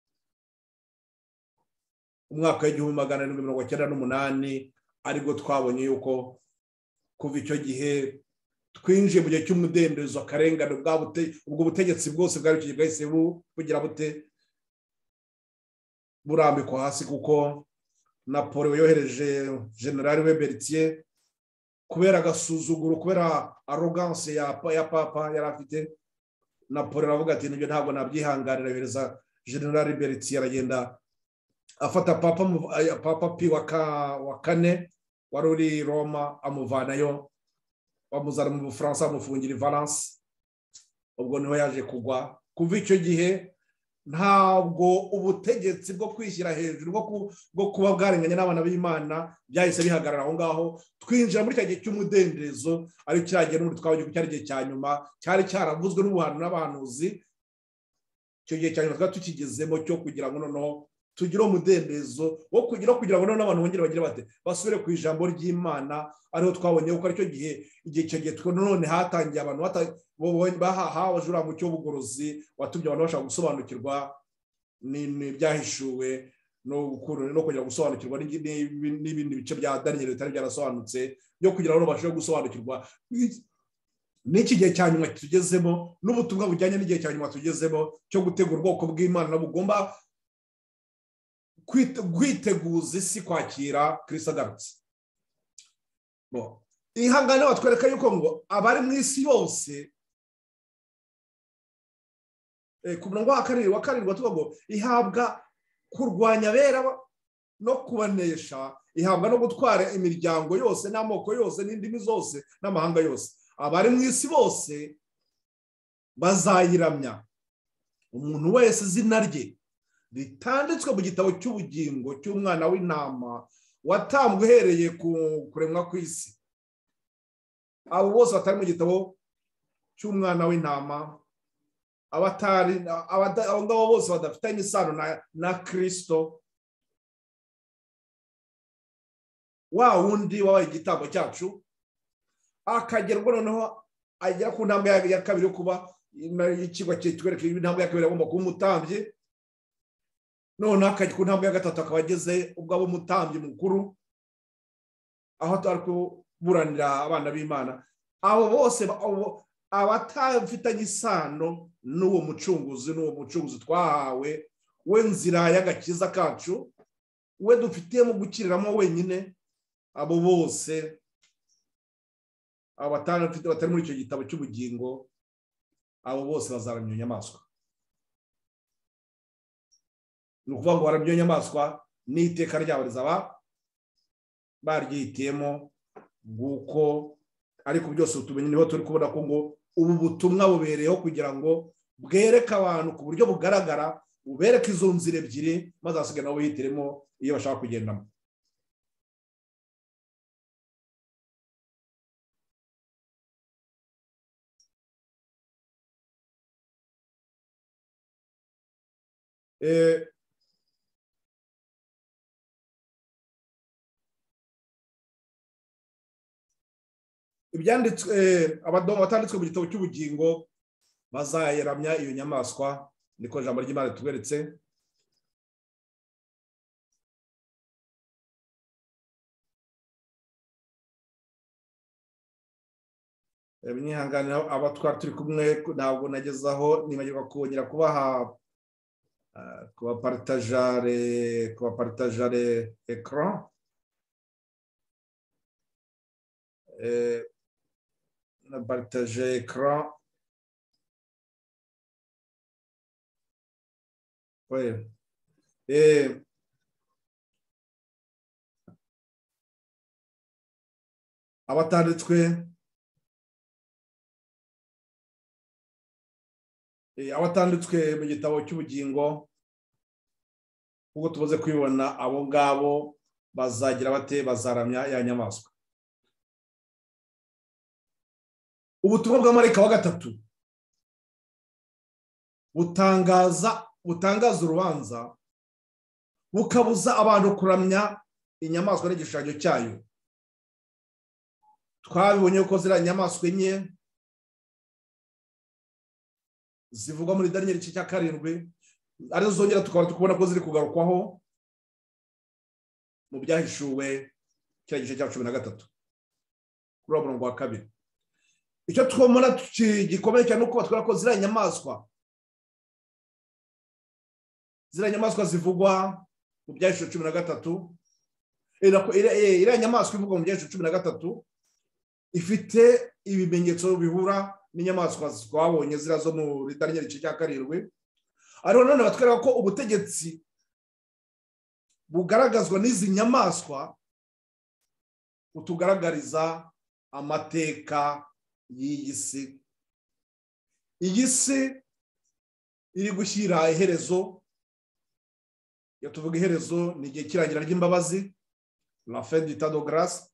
umwaka w'igihumbi magana arindwi mirongo icyenda n'umunani, aribwo twabonye yuko kuva icyo gihe twinjiye mu gihe cy'umudendezo, akarengane ubwo butegetsi bwose bwari bwahise bugira bute burambikwa hasi, kuko Napoleon yohereje General Berthier kubera agasuzuguro, kubera arrogance ya ya papa yari afite. Napoleon aravuga ati nibyo ntabwo nabyihanganira, yohereza General Berthier aragenda afata papa papa Pi wa kane wari uri Roma, amuvanayo bamuzana mu Bufaransa, amufungira i Valence. Ubwo niho yaje kugwa. Kuva icyo gihe ntabwo ubutegetsi bwo kwishyira hejuru bwo kuba bwarenganye n'abana b'Imana byahise bihagarara aho ngaho. Twinjira muri cya gihe cy'umudendezo, ari cyagera n'ubu twabonye ko cyari igihe cya nyuma, cyari cyaravuzwe n'ubuhanuzi n'abahanuzi. Icyo gihe cya nyuma tukigezemo cyo kugira ngo noneho tugira umudendezo wo kugira kugira ngo none abantu bongere bagire bate basubire ku ijambo ry'Imana ariho twabonye ko aricyo gihe igihe cyo gihe none hatangiye abantu bahaha bajura mu cyo bugorozi watubye abantu bashaka gusobanukirwa n'ibyahishuwe no gukuru no kugira gusobanukirwa n'ibindi bice bya Daniel bitari byarasobanutse byo kugira ngo bashobore gusobanukirwa n'iki gihe cya nyuma tugezemo n'ubutumwa bujyanye n'igihe cya nyuma tugezemo cyo gutegura ubwoko bw'Imana na bugomba kwiteguza isi kwakira Kristo agarutse. Ihangane batwereka yuko ngo abari mu isi yose ku murongo wa karindwi wa karindwi tuvuga ngo ihabwa kurwanya abera no kubanesha, ihabwa no gutwara imiryango yose n'amoko yose n'indimi zose n'amahanga yose. Abari mu isi bose bazayiramya, umuntu wese izina rye ritanditswe mu gitabo cy'ubugingo cy'umwana w'intama watambwe uhereye ku kuremwa kw'isi. Abo bose batari mu gitabo cy'umwana w'intama, abatari abo ngabo bose badafitanye isano na, na Kristo, wa wundi wabaye igitambo cyacu, akagerwa noneho agera ku ntambwe ya kabiri yo kuba ikigo cyitwereka intambwe ya kabiri agomba kuba umutambyi, none akajya ku ntambwe ya gatatu akaba ageze ubwo abo umutambyi mukuru, aho turi kuburanira abana b'Imana. Abo bose abatafitanye isano n'uwo mucunguzi n'uwo mucunguzi twahawe we nzira y'agakiza kacu, we dufitiyemo gukiriramo wenyine, abo bose batari muri icyo gitabo cy'ubugingo, abo bose bazaramya inyamaswa. Ni ukuvuga ngo baramya inyamaswa n'iteka ryabo rizaba baryihitiyemo nguko. Ariko byose tumenye niho turi kubona ko ngo ubu butumwa bubereyeho kugira ngo bwereke abantu ku buryo bugaragara, bubereke izo nzira ebyiri, maze hasigaye nabo bihitiremo iyo bashaka kugendamo. Ibyanditswe abadomo batanditswe mu gitabo cy'ubugingo bazayiramya iyo nyamaswa, niko ijambo ry'Imana tuberetse. Mwihanganira aba twari turi kumwe, ntabwo nagezaho nibagirwa kongera kubaha kuba partajare kuba partajare écran. eh na partager écran. Ouais. Et abatanditswe abatanditswe mu gitabo cy'ubugingo, ubwo tumaze kwibona abo ngabo bazagira bate, bazaramya ya nyamaswa. Ubutumwa bwa marayika wa gatatu butangaza butangaza urubanza, bukabuza abantu kuramya inyamaswa n'igishushanyo cyayo. Twabibonye ko zira nyamaswa enye zivugwa muri Daniel igice cya karindwi, arizo zongera tukaba tukubona ko ziri kugarukwaho mu byahishuwe cya gice cya cumi na gatatu kuri uwo murongo wa kabiri. Icyo twomona gikomeye cyane uko batwara ko zira nyamaswa zira nyamaswa zivugwa mu byahishuwe cumi na gatatu, iriya nyamaswa ivugwa mu byahishuwe cumi na gatatu ifite ibimenyetso bihura n'inyamaswa twabonye zira zo muri Daniel igice cya karindwi. Ariho none batwereka ko ubutegetsi bugaragazwa n'izi nyamaswa butugaragariza amateka y'iyi si. Iyi si iri gushyira iherezo, iyo tuvuga iherezo ni igihe kirangira ry'imbabazi, la fin du temps de grâce.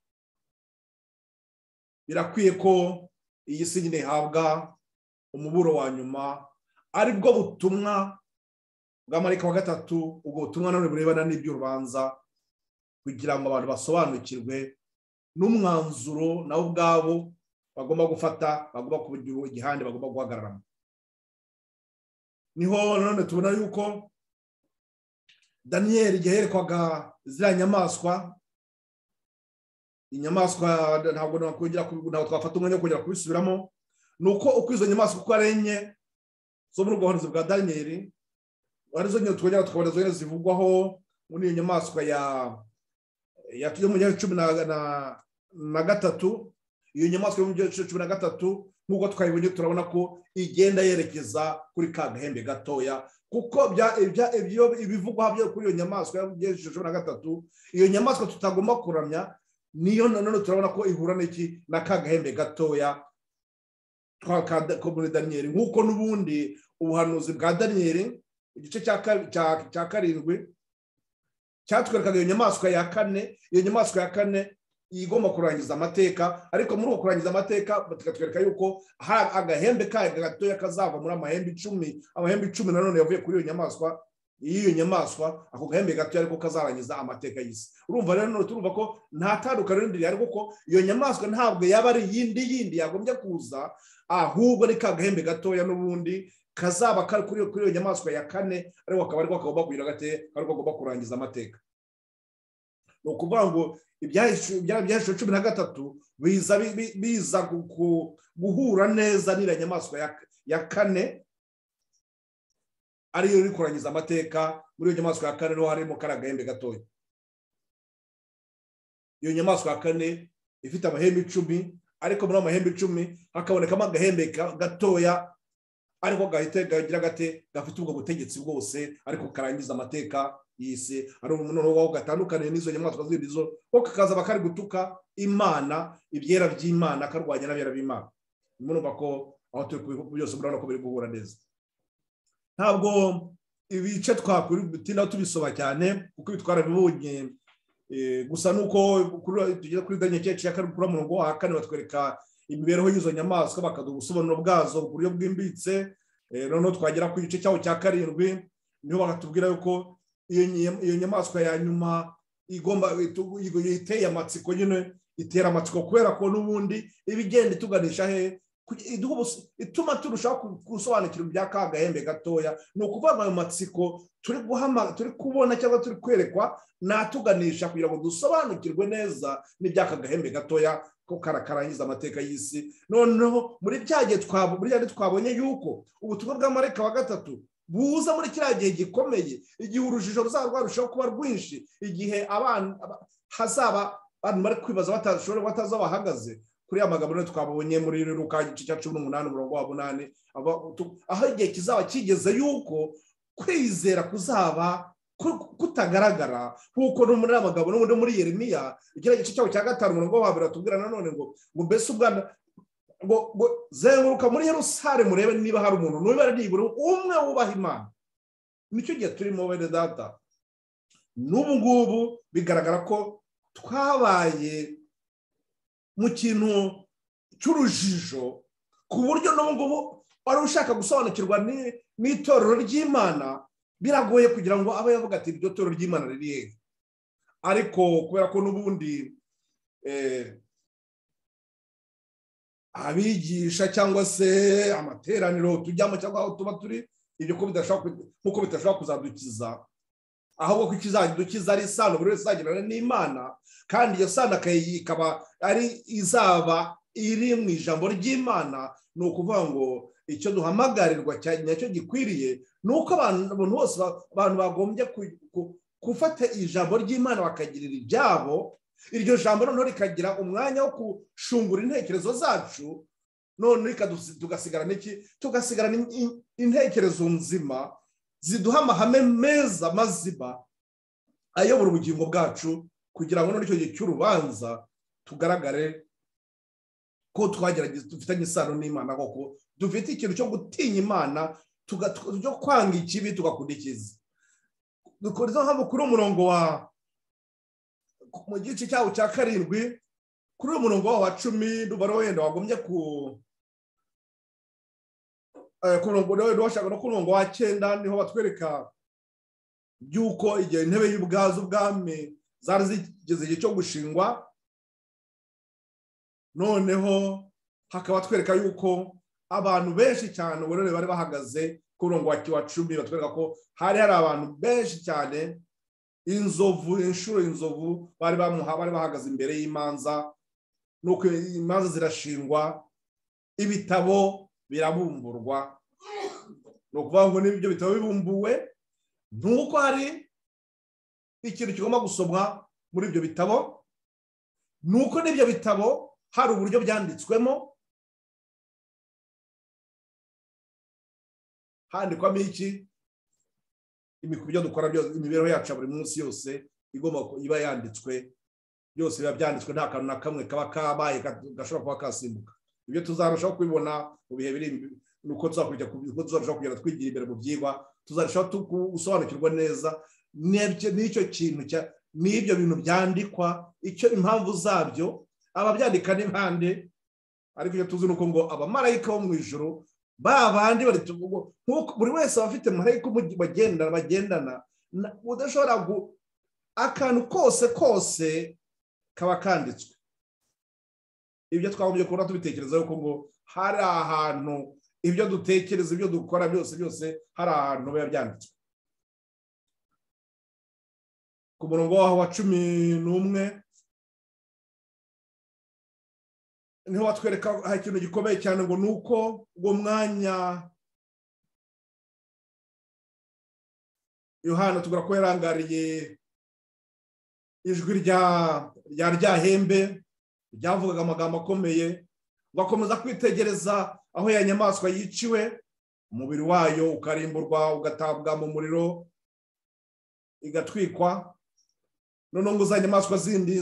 Birakwiye ko iyi si nyine ihabwa umuburo wa nyuma, ari bwo butumwa bwa marayika wa gatatu, ubwo butumwa none burebana n'iby'urubanza kugira ngo abantu basobanukirwe n'umwanzuro nabo ubwabo bagomba gufata, bagomba kugira igihande bagomba guhagararamo. Niho none tubona yuko Daniel igihe yerekwaga ziriya nyamaswa, inyamaswa ntabwo nakongera ntabwo twafata umwanya wo kongera kubisubiramo, nuko uko izo nyamaswa uko ari enye zo muri ubwo buhanuzi bwa Daniel arizo nyine twongera tukabona zo zivugwaho muri iyo nyamaswa ya ya yo mu gihe cumi na gatatu. Iyo nyamaswa yo mu gihe cumi na gatatu nk'uko twayibonye turabona ko igenda yerekeza kuri ka gahembe gatoya, kuko ibyo ibivugwa byo kuri iyo nyamaswa yo mu gihe cumi na gatatu, iyo nyamaswa tutagomba kuramya niyo nanone turabona ko ihura n'iki na ka gahembe gatoya ko muri Daniel. Nk'uko n'ubundi ubuhanuzi bwa Daniel igice cya karindwi cyatwerekaga iyo nyamaswa ya kane, iyo nyamaswa ya kane igomba kurangiza amateka, ariko muri uko kurangiza amateka bakatwereka yuko hari agahembe kayo gatoya kazava muri amahembe icumi, amahembe icumi nanone yavuye kuri iyo nyamaswa, iyo nyamaswa ako gahembe gatoya ariko kazarangiza amateka y'isi. Urumva rero none turumva ko nta tandukano rindi rihari, kuko iyo nyamaswa ntabwo yaba ari yindi yindi yagombye kuza, ahubwo ni ka gahembe gatoya n'ubundi kazaba kari kuri iyo nyamaswa ya kane, ariko akaba ariko akagomba kugira gate, ariko agomba kurangiza amateka. Ni ukuvuga ngo ibyahishwe cumi na gatatu biza biza guhura neza n'iriya nyamaswa ya kane ariyo iri kurangiza amateka. Muri iyo nyamaswa ya kane niho harimo kari agahembe gatoya. Iyo nyamaswa ya kane ifite amahembe icumi, ariko muri amahembe icumi hakabonekamo agahembe gatoya ariko gahite gagira gate gafite ubwo butegetsi bwose, ariko karangiza amateka y'isi. Ari umuntu waho gatandukanye n'izo nyamaswa zindi zo, ko kakaza bakari gutuka Imana, ibyera by'Imana, karwanya n'abera b'Imana. Murumva ko aho turi byose murabona ko biri guhura neza. Ntabwo ibice twakwitinda tubisoba cyane kuko bitwara bibonye, gusa nuko tugeze kuri Daniel cyacu ya kane kuri umurongo wa kane batwereka imibereho y'izo nyamaswa, bakaduha ubusobanuro bwazo ku buryo bwimbitse. Noneho twagera ku gice cyaho cya karindwi, niho bakatubwira yuko iyo nyamaswa ya nyuma igomba iteye amatsiko, nyine itera amatsiko kubera ko n'ubundi ibigenda ituganisha he, ituma turushaho gusobanukirwa ibya ka gahembe gatoya. Ni ukuvuga ayo matsiko turi guhama turi kubona cyangwa turi kwerekwa natuganisha kugira ngo dusobanukirwe neza n'ibya ka gahembe gatoya ko karakarangiza amateka y'isi. Noneho muri byagiye twabonye yuko ubutumwa bwa marayika wa gatatu buza muri kiriya gihe gikomeye, igihe urujijo ruzaba rwarushaho kuba rwinshi, igihe abana hazaba abantu bari kwibaza batashobora bataza bahagaze kuri ya magambo twabonye muri Luka igice cya cumi n'umunani umurongo wa munani, aho igihe kizaba kigeze yuko kwizera kuzaba kutagaragara, kuko no muri amagambo no muri Yeremiya igira igice cyaho cya gatanu umurongo wa mbere tubwira nanone ngo ngo mbese ubwana ngo zenguruka muri Yerusalemu murebe niba hari umuntu n'ubara nibura umwe wubaha Imana. Nicyo gihe turimo bene data. N'ubu ngubu bigaragara ko twabaye mu kintu cy'urujijo, ku buryo n'ubu ngubu wari ushaka gusobanukirwa n'itorero ry'Imana biragoye kugira ngo abe yavuga ati iryo torero ry'Imana riri hehe. Ariko kubera ko n'ubundi abigisha cyangwa se amateraniro tujyamo cyangwa aho tuba turi, ibyo ko bidashobora nkuko bitashobora kuzadukiza, ahubwo ko ikizadukiza ari isano buri wese azagirana n'Imana, kandi iyo sano akaba ari izaba iri mu ijambo ry'Imana. Ni ukuvuga ngo icyo duhamagarirwa nyacyo gikwiriye ni uko abantu bose abantu bagombye gufata ijambo ry'Imana bakagirira ibyabo. Iryo jambo noneho rikagira umwanya wo gushungura intekerezo zacu, none tugasigarana iki tugasigarana intekerezo nzima ziduha amahame meza mazima ayobora ubugingo bwacu, kugira ngo n'icyo gihe cy'urubanza tugaragare ko twagerageza dufitanye isano n'Imana, koko dufite ikintu cyo gutinya Imana, cyo kwanga ikibi tugakudikiza. Dukuriza hano kuri umurongo wa mu gice cyawo cya karindwi kuri uyu murongo wa cumi ndubaro wenda wagombye ku ku murongo washaka no ku murongo wa cyenda niho batwereka by'uko igihe intebe y'ubwazo ubwami zari zigeze igihe cyo gushingwa, noneho hakaba twereka yuko abantu benshi cyane uburere bari bahagaze ku murongo wa cumi, batwereka ko hari hari abantu benshi cyane, inzovu inshuro inzovu bari bamuha bari bahagaze imbere y'imanza, nuko imanza zirashingwa, ibitabo birabumburwa. No kuvuga ngo n'ibyo bitabo bibumbuwe, nuko hari ikintu kigomba gusomwa muri ibyo bitabo, nuko n'ibyo bitabo hari uburyo byanditswemo, handikwamo iki? Imikubyo dukora byose, imibereho yacu buri munsi yose igomba iba yanditswe, byose biba byanditswe, nta kantu na kamwe kaba kabaye gashobora kuba kasimbuka. Ibyo tuzarushaho kubibona mu bihe biri nuko tuzakurya kuko tuzarushaho kugera twigira imbere mu byigwa, tuzarushaho gusobanukirwa neza n'icyo kintu cya n'ibyo bintu byandikwa, icyo impamvu zabyo, ababyandika n'impande. Ariko icyo tuzi nuko ngo abamarayika bo mu ijuru babandi bari tuvugo, nkuko buri wese abafite marayika bagendana bagendana, udashobora akantu kose kose kaba kanditswe. Ibyo twagombye kubona tubitekereza yuko ngo hari ahantu ibyo dutekereza, ibyo dukora byose byose hari ahantu biba byanditswe. Ku murongo wa cumi n'umwe niho watwereka hari ikintu gikomeye cyane, ngo nuko uwo mwanya Yohana tugura ko yarangariye ijwi rya rya ryahembe ryavugaga amagambo akomeye, ngo akomeza kwitegereza aho ya nyamaswa yiciwe, umubiri wayo ukarimburwa ugatabwa mu muriro igatwikwa, none ngo za nyamaswa zindi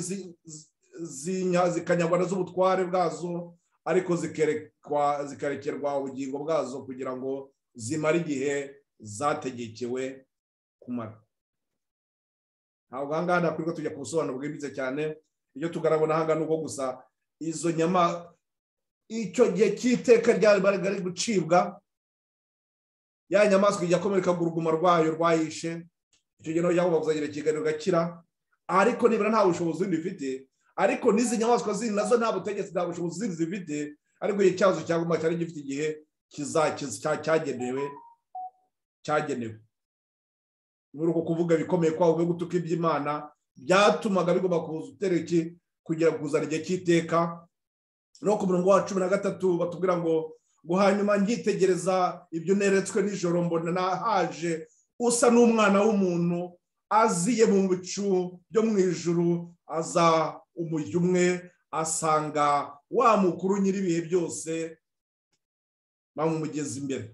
zikanyagwa z'ubutware bwazo, ariko zikerekwa zikarekerwa ubugingo bwazo kugira ngo zimare igihe zategekewe kumara. Ntabwo ahangaha nakwirwa tujya ku busobanuro bwimbitse cyane, ibyo tugarabona ahangaha nuko gusa izo nyama icyo gihe cy'iteka ryari bari gucibwa, ya nyamaswa ijya komereka uruguma rwayo rwayishe, icyo gihe naho kuzagira ikiganiro gakira, ariko nibura nta bushobozi zindi bifite, ariko n'izi nyamaswa zindi nazo nta butegetsi nta bushobozi zindi zifite, ariko igihe cyazo cyaguma cyari gifite igihe cyagenewe cyagenewe muri uko kuvuga bikomeye kwabo byo gutuka iby'Imana byatumaga bigomba kuza iki kugira kuzana igihe cy'iteka. No ku murongo wa cumi na gatatu batubwira ngo ngo hanyuma ngitegereza ibyo neretswe nijoro, mbona nahaje usa n'umwana w'umuntu aziye mu bicu byo mu ijuru, aza umujyi umwe, asanga wa mukuru nyir'ibihe byose bamumugeza imbere,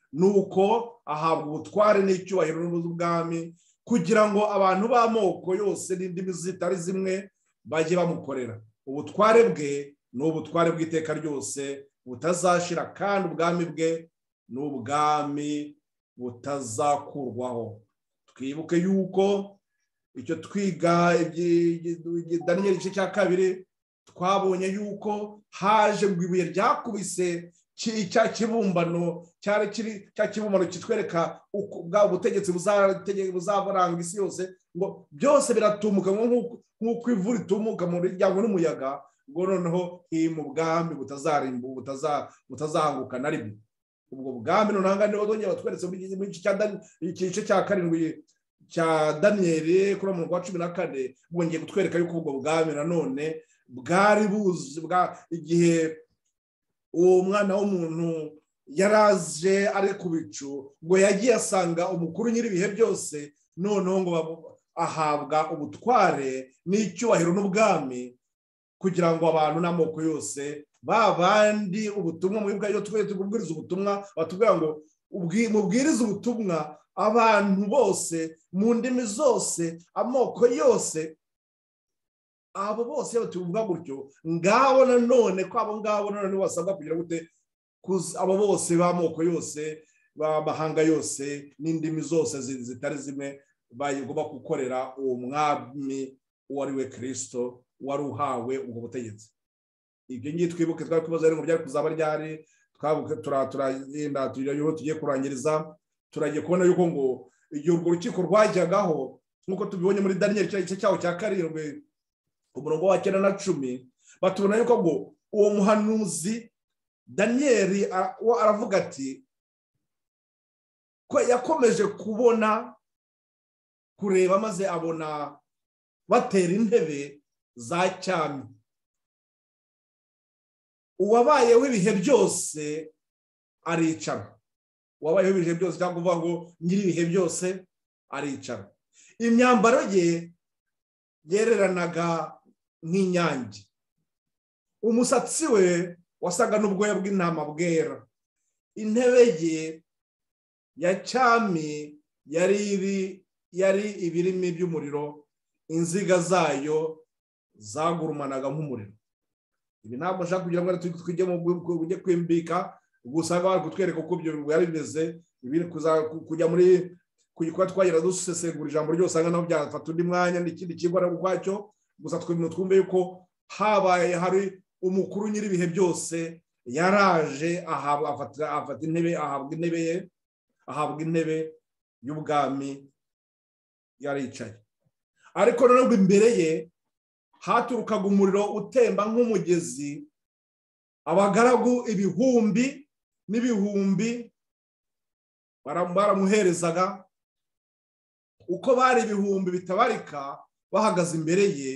nuko ahabwa ubutware n'icyubahiro n'ubwami, kugira ngo abantu b'amoko yose n'indimi zitari zimwe bajye bamukorera. Ubutware bwe ni ubutware bw'iteka ryose butazashira, kandi ubwami bwe ni ubwami butazakurwaho. Twibuke yuko icyo twiga Daniyeli igice cya kabiri twabonye yuko haje ngo ibuye ryakubise cya kibumbano cyari kiri cya kibumbano kitwereka bwa butegetsi buzabaranga isi yose, ngo byose biratumuka nk'uko ivu ritumuka mu rijyango n'umuyaga, ngo noneho hima ubwami butazarimbu butazahanguka na rimwe. Ubwo bwami noneho niho dongera batweretse mu gice cya karindwi cya Daniyeli kuri mu rwa cumi na kane, bwongeye kutwereka yuko ubwo bwami nanone bwari buzi bwa igihe uwo mwana w'umuntu yaraje ari ku bicu, ngo yagiye asanga umukuru nyir'ibihe byose, noneho ngo ahabwa ubutware n'icyubahiro n'ubwami, kugira ngo abantu n'amoko yose babandi ubutumwa mu bwa yo twese tubwiriza ubutumwa, batubwira ngo mubwirize ubutumwa abantu bose mu ndimi zose amoko yose. Abo bose batuvuga gutyo, ngabo nanone ko abo ngabo nanone basabwa kugira gute, abo bose b'amoko yose b'amahanga yose n'indimi zose zitari zimwe bagomba gukorera uwo mwami uwo ari we Kristo wari uhawe ubwo butegetsi. Ibyo ngiye twibuke twari kubaza ngo byari kuzaba ryari, twabuke turarinda tugiye kurangiriza, turagiye kubona yuko ngo igihe urwo rukiko rwajyagaho nk'uko tubibonye muri Daniyeli igice cyaho cya karindwi umurongo wa cyenda na cumi, batubona yuko ngo uwo muhanuzi Daniyeli aravuga ati ko yakomeje kubona kureba maze abona batera intebe za cyami, uwabayeho ibihe byose aricara, uwabayeho ibihe byose cyangwa kuvuga ngo nyiri ibihe byose aricara. Imyambaro ye yereranaga nk'inyange, umusatsi we wasaga n'ubwoya bw'intama bwera, intebe ye ya cyami yari iri yari ibirimi by'umuriro, inziga zayo zagurumanaga nk'umuriro. Ibi ntabwo nshaka kugira ngo tujye mu bujye kwimbika, gusa bari kutwereka uko ibyo byari bimeze, ibiri kujya muri kuba twagira dusesengura ijambo ryose anga naho byafata undi mwanya n'ikindi kigo na kwacyo. Gusa twemeye twumve yuko habaye hari umukuru nyiri ibihe byose yaraje afata afata intebe, ahabwa intebe ye, ahabwa intebe y'ubwami yaricaye. Ariko noneho imbere ye haturukaga umuriro utemba nk'umugezi, abagaragu ibihumbi n'ibihumbi baramuherezaga, uko bari ibihumbi bitabarika bahagaze imbere ye,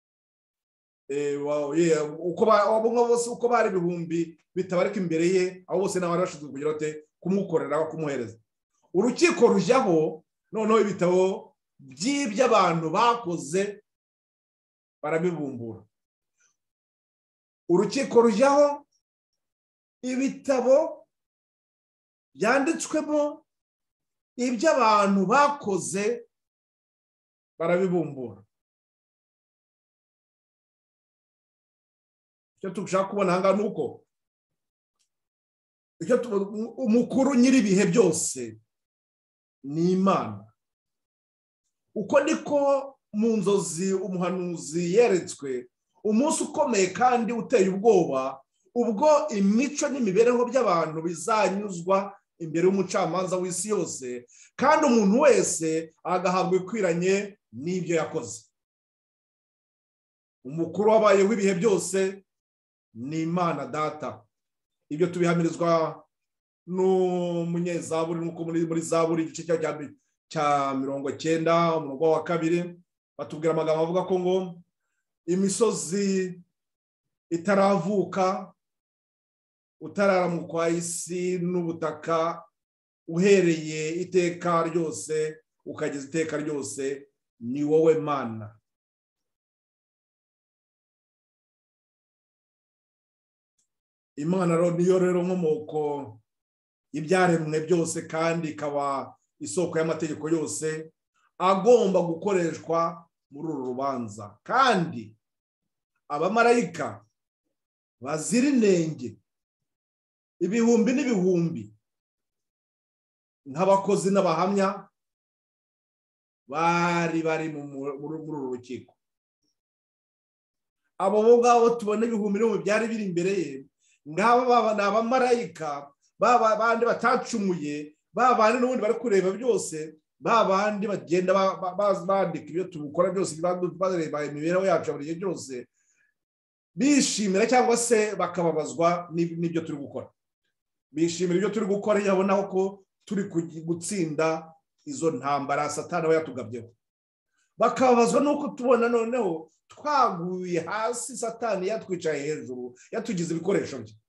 uko bose uko bari ibihumbi bitabarika imbere ye, abo bose n'abari bashinzwe kugira ate kumukorera kumuhereza. Urukiko rujyaho noneho ibitabo by'iby'abantu bakoze barabibumbura. Urukiko rujyaho ibitabo byanditswemo iby'abantu bakoze barabibumbura. Icyo tushaka kubona hanga nuko icyo umukuru nyiri ibihe byose ni Imana. Uko niko mu nzozi umuhanuzi yeretswe umunsi ukomeye kandi uteye ubwoba, ubwo imico n'imibereho by'abantu bizanyuzwa imbere y'umucamanza w'isi yose, kandi umuntu wese agahabwa ikwiranye n'ibyo yakoze. Umukuru wabaye w'ibihe byose ni Imana Data. Ibyo tubihamirizwa n'umunyezaburi nuko muri muri Zaburi igice cya cya mirongo cyenda umurongo wa kabiri batubwira amagambo avuga ko ngo imisozi itaravuka utararamukwa isi n'ubutaka, uhereye iteka ryose ukageza iteka ryose, ni wowe Mana. Imana niyo rero nkomoko ibyaremwe byose, kandi ikaba isoko y'amategeko yose agomba gukoreshwa muri uru rubanza. Kandi abamarayika bazira inenge ibihumbi n'ibihumbi nk'abakozi n'abahamya bari bari muri uru rukiko. Abo ngabo tubona ibihumbi n'ibihumbi byari biri imbere ye, ngabo ni abamarayika baba bandi batacumuye, babandi n'ubundi bari kureba byose, babandi bagenda bandika ibyo tubukora byose, bareba imibereho yacu buri gihe byose, bishimira cyangwa se bakababazwa n'ibyo turi gukora. Bishimira ibyo turi gukora, yabona ko turi gutsinda izo ntambara Satani we yatugabyeho. Bakababazwa nuko tubona noneho twaguye hasi, Satani yatwicaye hejuru, yatugize ibikoresho bye.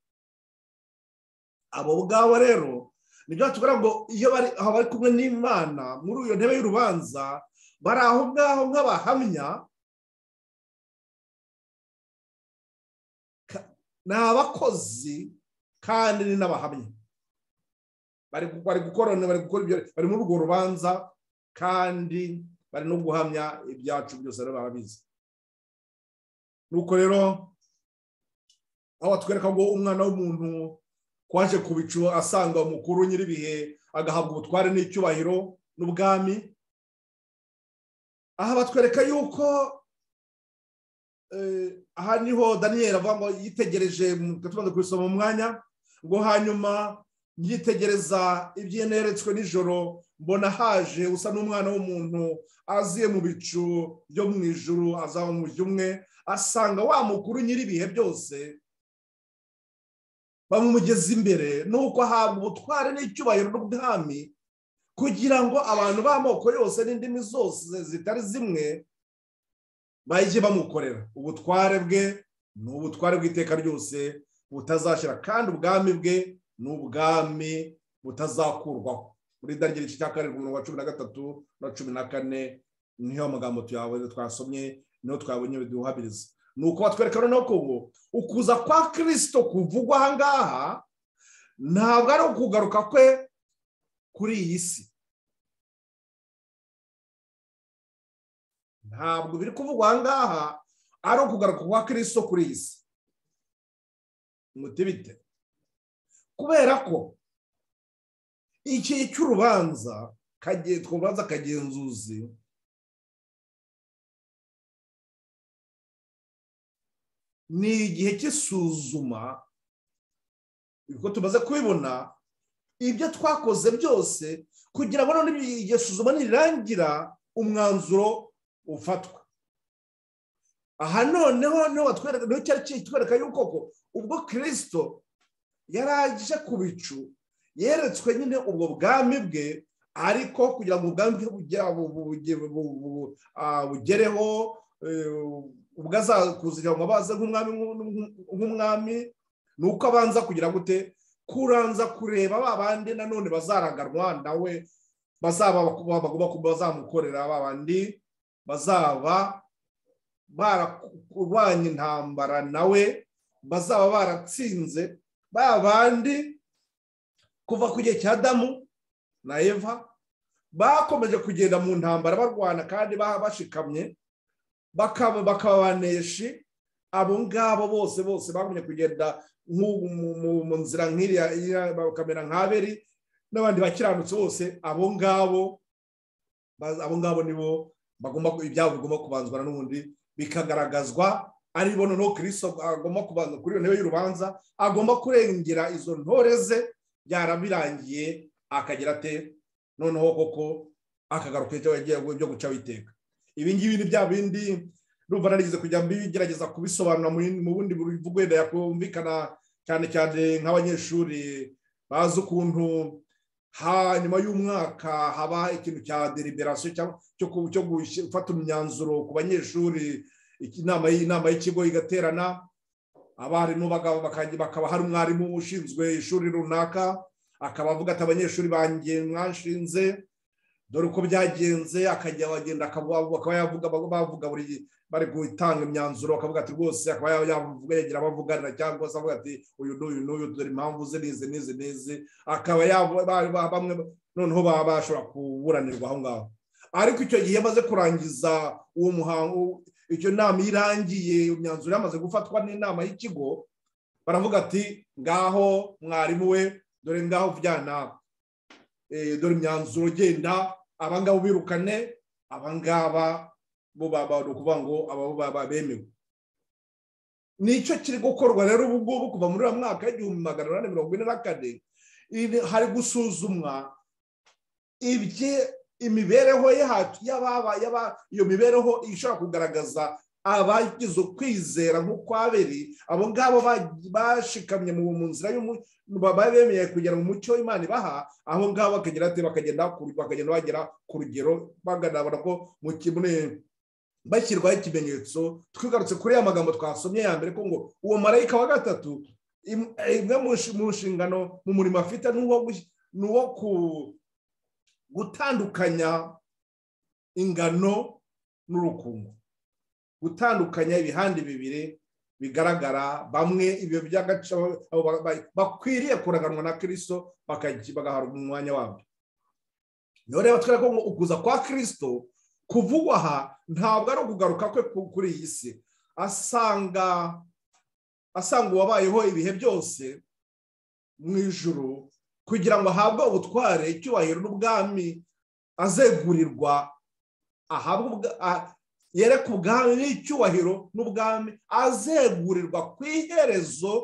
Abo ngabo rero nibyo batubwira ngo iyo bari aho bari kumwe n'Imana muri iyo ntebe y'urubanza, bari aho ngaho nk'abahamya, ni abakozi kandi ni n'abahamya. Bari gukora bari muri urwo rubanza, kandi bari no guhamya ibyacu byose rero barabizi. Nuko rero aho batwereka ngo umwana w'umuntu kwaje ku bicu asanga umukuru nyiribihe agahabwa ubutware n'icyubahiro n'ubwami. Aha batwereka yuko aha niho Daniyeli avuga ngo yitegereje, tubanze kubisoma mu mwanya, ngo hanyuma yitegereza ibyeneretswe nijoro mbona haje usa n'umwana w'umuntu aziye mu bicu byo mu ijuru, azaba mu mujyi umwe, asanga wa mukuru nyir'ibihe byose bamumugeza imbere, nuko ahabwa ubutware n'icyubahiro n'ubwami, kugira ngo abantu b'amoko yose n'indimi zose zitari zimwe bajye bamukorera. Ubutware bwe ni ubutware bw'iteka ryose butazashira, kandi ubwami bwe ni ubwami butazakurwaho. Muri Daniel igice cya karindwi umurongo wa cumi na gatatu na cumi na kane niho amagambo tuyawe twasomye, niho twabonye biduhabiriza. Nuko batwereka noneho ko ngo ukuza kwa Kristo kuvugwa aha ngaha ntabwo ari ukugaruka kwe kuri iyi si. Ntabwo biri kuvugwa aha ngaha ari ukugaruka kwa Kristo kuri iyi si. Mutibite. Kubera ko iki cy'urubanza kagiye twubaza kagenzuzi ni igihe cy'isuzuma, uko tumaze kubibona ibyo twakoze byose, kugira ngo none igihe suzuma nirangira umwanzuro ufatwa. Aha noneho niho batwereka, niho cyari kitwereka yuko ko ubwo Kristo yaraje ku bicu yeretswe nyine ubwo bwami bwe, ariko kugira ngo ubwami bwe bugereho ubwo azakuzira ngo abaze nk'umwami nk'umwami nuko abanza kugira gute, kuranza kureba babandi nanone bazaraganwa nawe, bazaba bagomba bazamukorera, babandi bazaba barakurwanya intambara nawe, bazaba baratsinze babandi kuva ku gihe cya Adamu na Eva bakomeje kugenda mu ntambara barwana kandi bashikamye, bakaba bakabaneshi. Abo ngabo bose bose bagumye kugenda mu nzira nk'iriya, bakamera nk'Abeli n'abandi bakiranutse bose. Abo ngabo abo ngabo nibo bagomba, ibyabo bigomba kubanzwa n'ubundi bikagaragazwa, ari bo noneho Kristo agomba kubanza kuri iyo ntebe y'urubanza, agomba kurengera izo ntore ze. Byarabirangiye akagira ate noneho koko akagaruka byo guca witeka. Ibi ngibi ni bya bindi rumva narigize kujya mbigerageza kubisobanura mu bundi buvugo wenda yakumvikana cyane cyane nk'abanyeshuri bazi ukuntu hanyuma y'umwaka haba ikintu cya deliberation cyo gufata imyanzuro ku banyeshuri. Inama y'inama y'ikigo igaterana, abarimu bakaba hari umwarimu ushinzwe ishuri runaka, akaba avuga ati abanyeshuri banjye mwanshinze dore uko byagenze, akajya bagenda akaba yavuga bavuga buri bari gutanga imyanzuro, akavuga ati rwose akaba yavuga yagira abavuganira, cyangwa se avuga ati uyu n'uyu n'uyu dore impamvu ze nize nize nize, akaba bamwe noneho baba bashobora kuburanirwa aho ngaho. Ariko icyo gihe amaze kurangiza uwo muhango, icyo nama irangiye, imyanzuro yamaze gufatwa n'inama y'ikigo, baravuga ati ngaho mwarimu we dore ngaho vyana dore imyanzuro genda, abangabo birukane, abangaba bo baba kuvuga ngo abo baba bemewe. Nicyo kiri gukorwa rero ubu ngubu kuva muri mwaka w'igihumbi magana inani mirongo ine na kane, hari gusuzumwa ibye imibereho y'ababa yaba iyo mibereho ishobora kugaragaza abagize kwizera nk'uko Abeli, abo ngabo bashikamye mu nzira bemeye kugera mu mucyo Imana ibaha, aho ngabo bakagira ati bakagenda bakagenda bagera ku rugero, baganabona ko mu kimwe bashyirwaho ikimenyetso. Twigarutse kuri ya magambo twasomye ya mbere ko ngo uwo marayika wa gatatu, imwe mu nshingano mu murimo afite n'uwo ku gutandukanya ingano n'urukungu, gutandukanya ibihande bibiri bigaragara, bamwe ibyo by'agaciro bakwiriye kuraganwa na Kristo bagahabwa umwanya wabyo. Niyo rero twereka ko ukuza kwa Kristo kuvugwa aha ntabwo ari ukugaruka kwe kuri iyi si, asanga asanga uwabayeho ibihe byose mu ijuru, kugira ngo ahabwe ubutware, icyubahiro n'ubwami, azegurirwa, ahabwe yereka ubwami n'icyubahiro n'ubwami, azegurirwa ku iherezo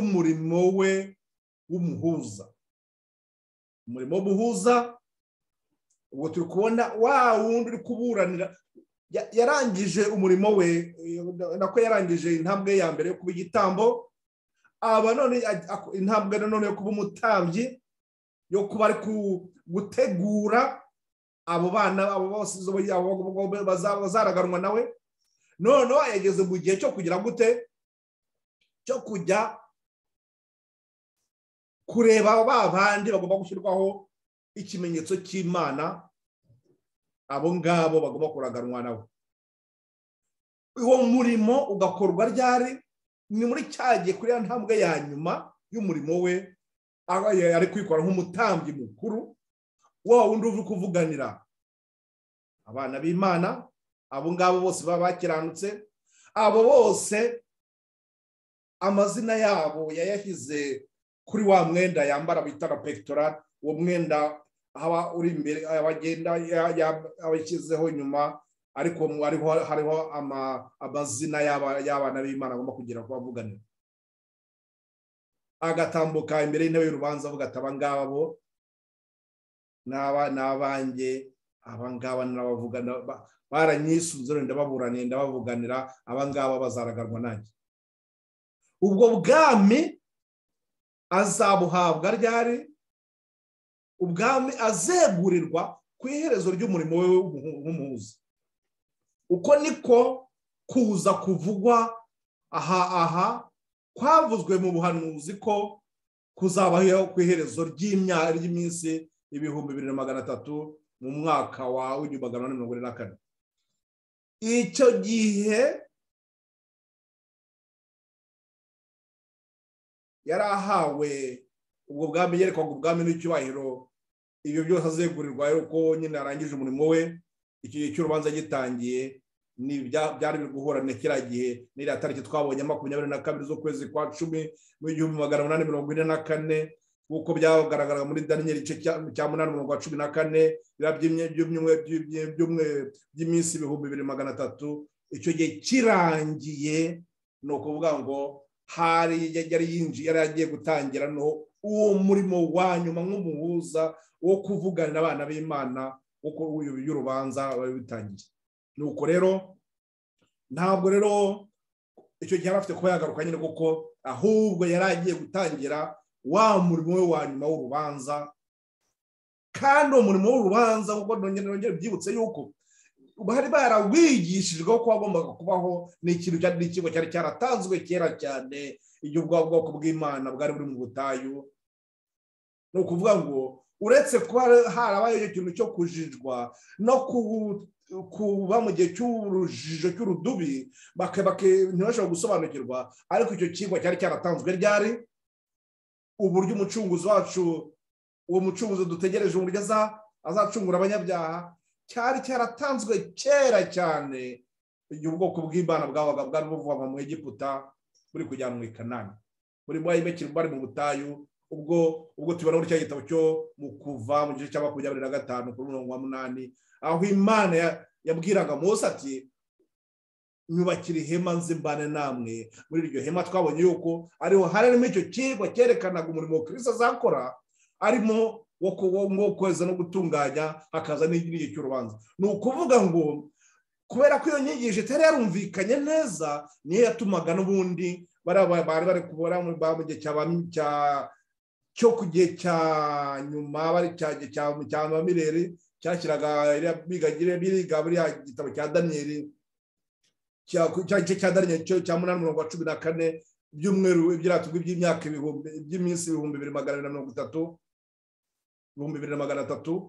ry'umurimo we w'umuhuza. Umurimo w'umuhuza ubwo turi kubona wa wundi uri kuburanira yarangije umurimo we, nako yarangije intambwe ya mbere yo kuba igitambo, aba none intambwe none yo kuba umutambyi, yo kuba ari gutegura abo bana abo bose bazaraganwa nawe. None yageze mu gihe cyo kugira gute, cyo kujya kureba ba bandi bagomba gushyirwaho ikimenyetso cy'Imana, abo ngabo bagomba kuraganwa nawe. Uwo murimo ugakorwa ryari? Ni muri cyagiye kuri ya ntambwe ya nyuma y'umurimo we, ari kwikora nk'umutambyi mukuru, wa wundi uri kuvuganira abana b'Imana, abo ngabo bose baba bakiranutse. Abo bose amazina yabo yayashyize kuri wa mwenda yambara bita na pectoral, uwo mwenda haba uri imbere abagenda abashyizeho inyuma, ariko hariho hariho amazina y'abana b'Imana agomba kugira ko bavuganira. Agatambuka imbere y'intebe y'urubanza avuga ati abangaba bo naba nabanjye, abangaba n'abavugana baranyisunze ndababuraniye ndabavuganira, abangaba bazaraganwa nanjye. Ubwo bwami azabuhabwa ryari? Ubwami azegurirwa ku iherezo ry'umurimo we w'umuhuza. Uko niko kuza kuvugwa aha aha kwavuzwe mu buhanuzi ko kuzabaho ku iherezo ry'imyaka ry'iminsi ibihumbi bibiri na magana atatu mu mwaka wa w'igihumbi magana ane mirongo ine na kane. Icyo gihe yarahawe ubwo bwami, yerekwaga ubwami n'icyubahiro, ibyo byose azegurirwa yuko nyine arangije umurimo we. Icyo gihe cy'urubanza gitangiye ni byari biri guhorana kiriya gihe n'iriya tariki twabonye makumyabiri na kabiri z'ukwezi kwa cumi mu igihumbi magana umunani mirongo ine na kane, nk'uko byagaragaraga muri Daniyeli igice cya munani umurongo wa cumi na kane, by'iminsi ibihumbi bibiri magana atatu. Icyo gihe kirangiye, ni ukuvuga ngo hari yari yinjiye, yari agiye gutangira no uwo murimo wa nyuma nk'umuhuza wo kuvuganira abana b'Imana uko y'urubanza bari bitangiye. Nuko rero ntabwo rero icyo gihe afite kuba yagaruka nyine, kuko ahubwo yari agiye gutangira wa murimo we wa nyuma w'urubanza. Kandi uwo murimo w'urubanza kuko nongere byibutse yuko bari barawigishijwe ko wagombaga kubaho, ni ikintu cyari n'ikigo cyari cyaratanzwe kera cyane igihe ubwoko bw'Imana bwari buri mu butayu. Ni ukuvuga ngo uretse kuba harabaye icyo kintu cyo kujijwa no kuba mu gihe cy'urujijo cy'urudubi ntibashobora gusobanukirwa, ariko icyo kigo cyari cyaratanzwe ryari? Uburyo umucunguzi wacu, uwo mucunguzi dutegereje uburyo azacungura abanyabyaha, cyari cyaratanzwe kera cyane igihe ubwoko bw'Imana bwabaga bwari buva mu Egiputa buri kujyanwa i Kanani, buri bari mu butayu. Ubwo ubwo tubona muri cya gitabo cyo mu Kuva mu gice cya makumyabiri na gatanu kuri mirongo umunani, aho Imana yabwiraga Mose ati nyubakira ihema nze mbane namwe. Muri iryo hema twabonye yuko ariho harimo icyo kigo cyerekanaga umurimo Kristo azakora, arimo wo kweza no gutunganya, hakaza n'igihe cy'urubanza. Ni ukuvuga ngo kubera ko iyo nyigisho itari yarumvikanye neza, niyo yatumaga n'ubundi bari bari kubora mu gihe cya cyo ku gihe cya nyuma, bari cyagiye cya Mireri cyashyiraga bigagire biriga buriya gitabo cya Daniyeli cya gice cya Daniyeli cya munani umurongo wa cumi na kane, by'umweru iby'iratugu by'imyaka ibihumbi by'iminsi ibihumbi bibiri magana na mirongo itatu ibihumbi bibiri na magana atatu,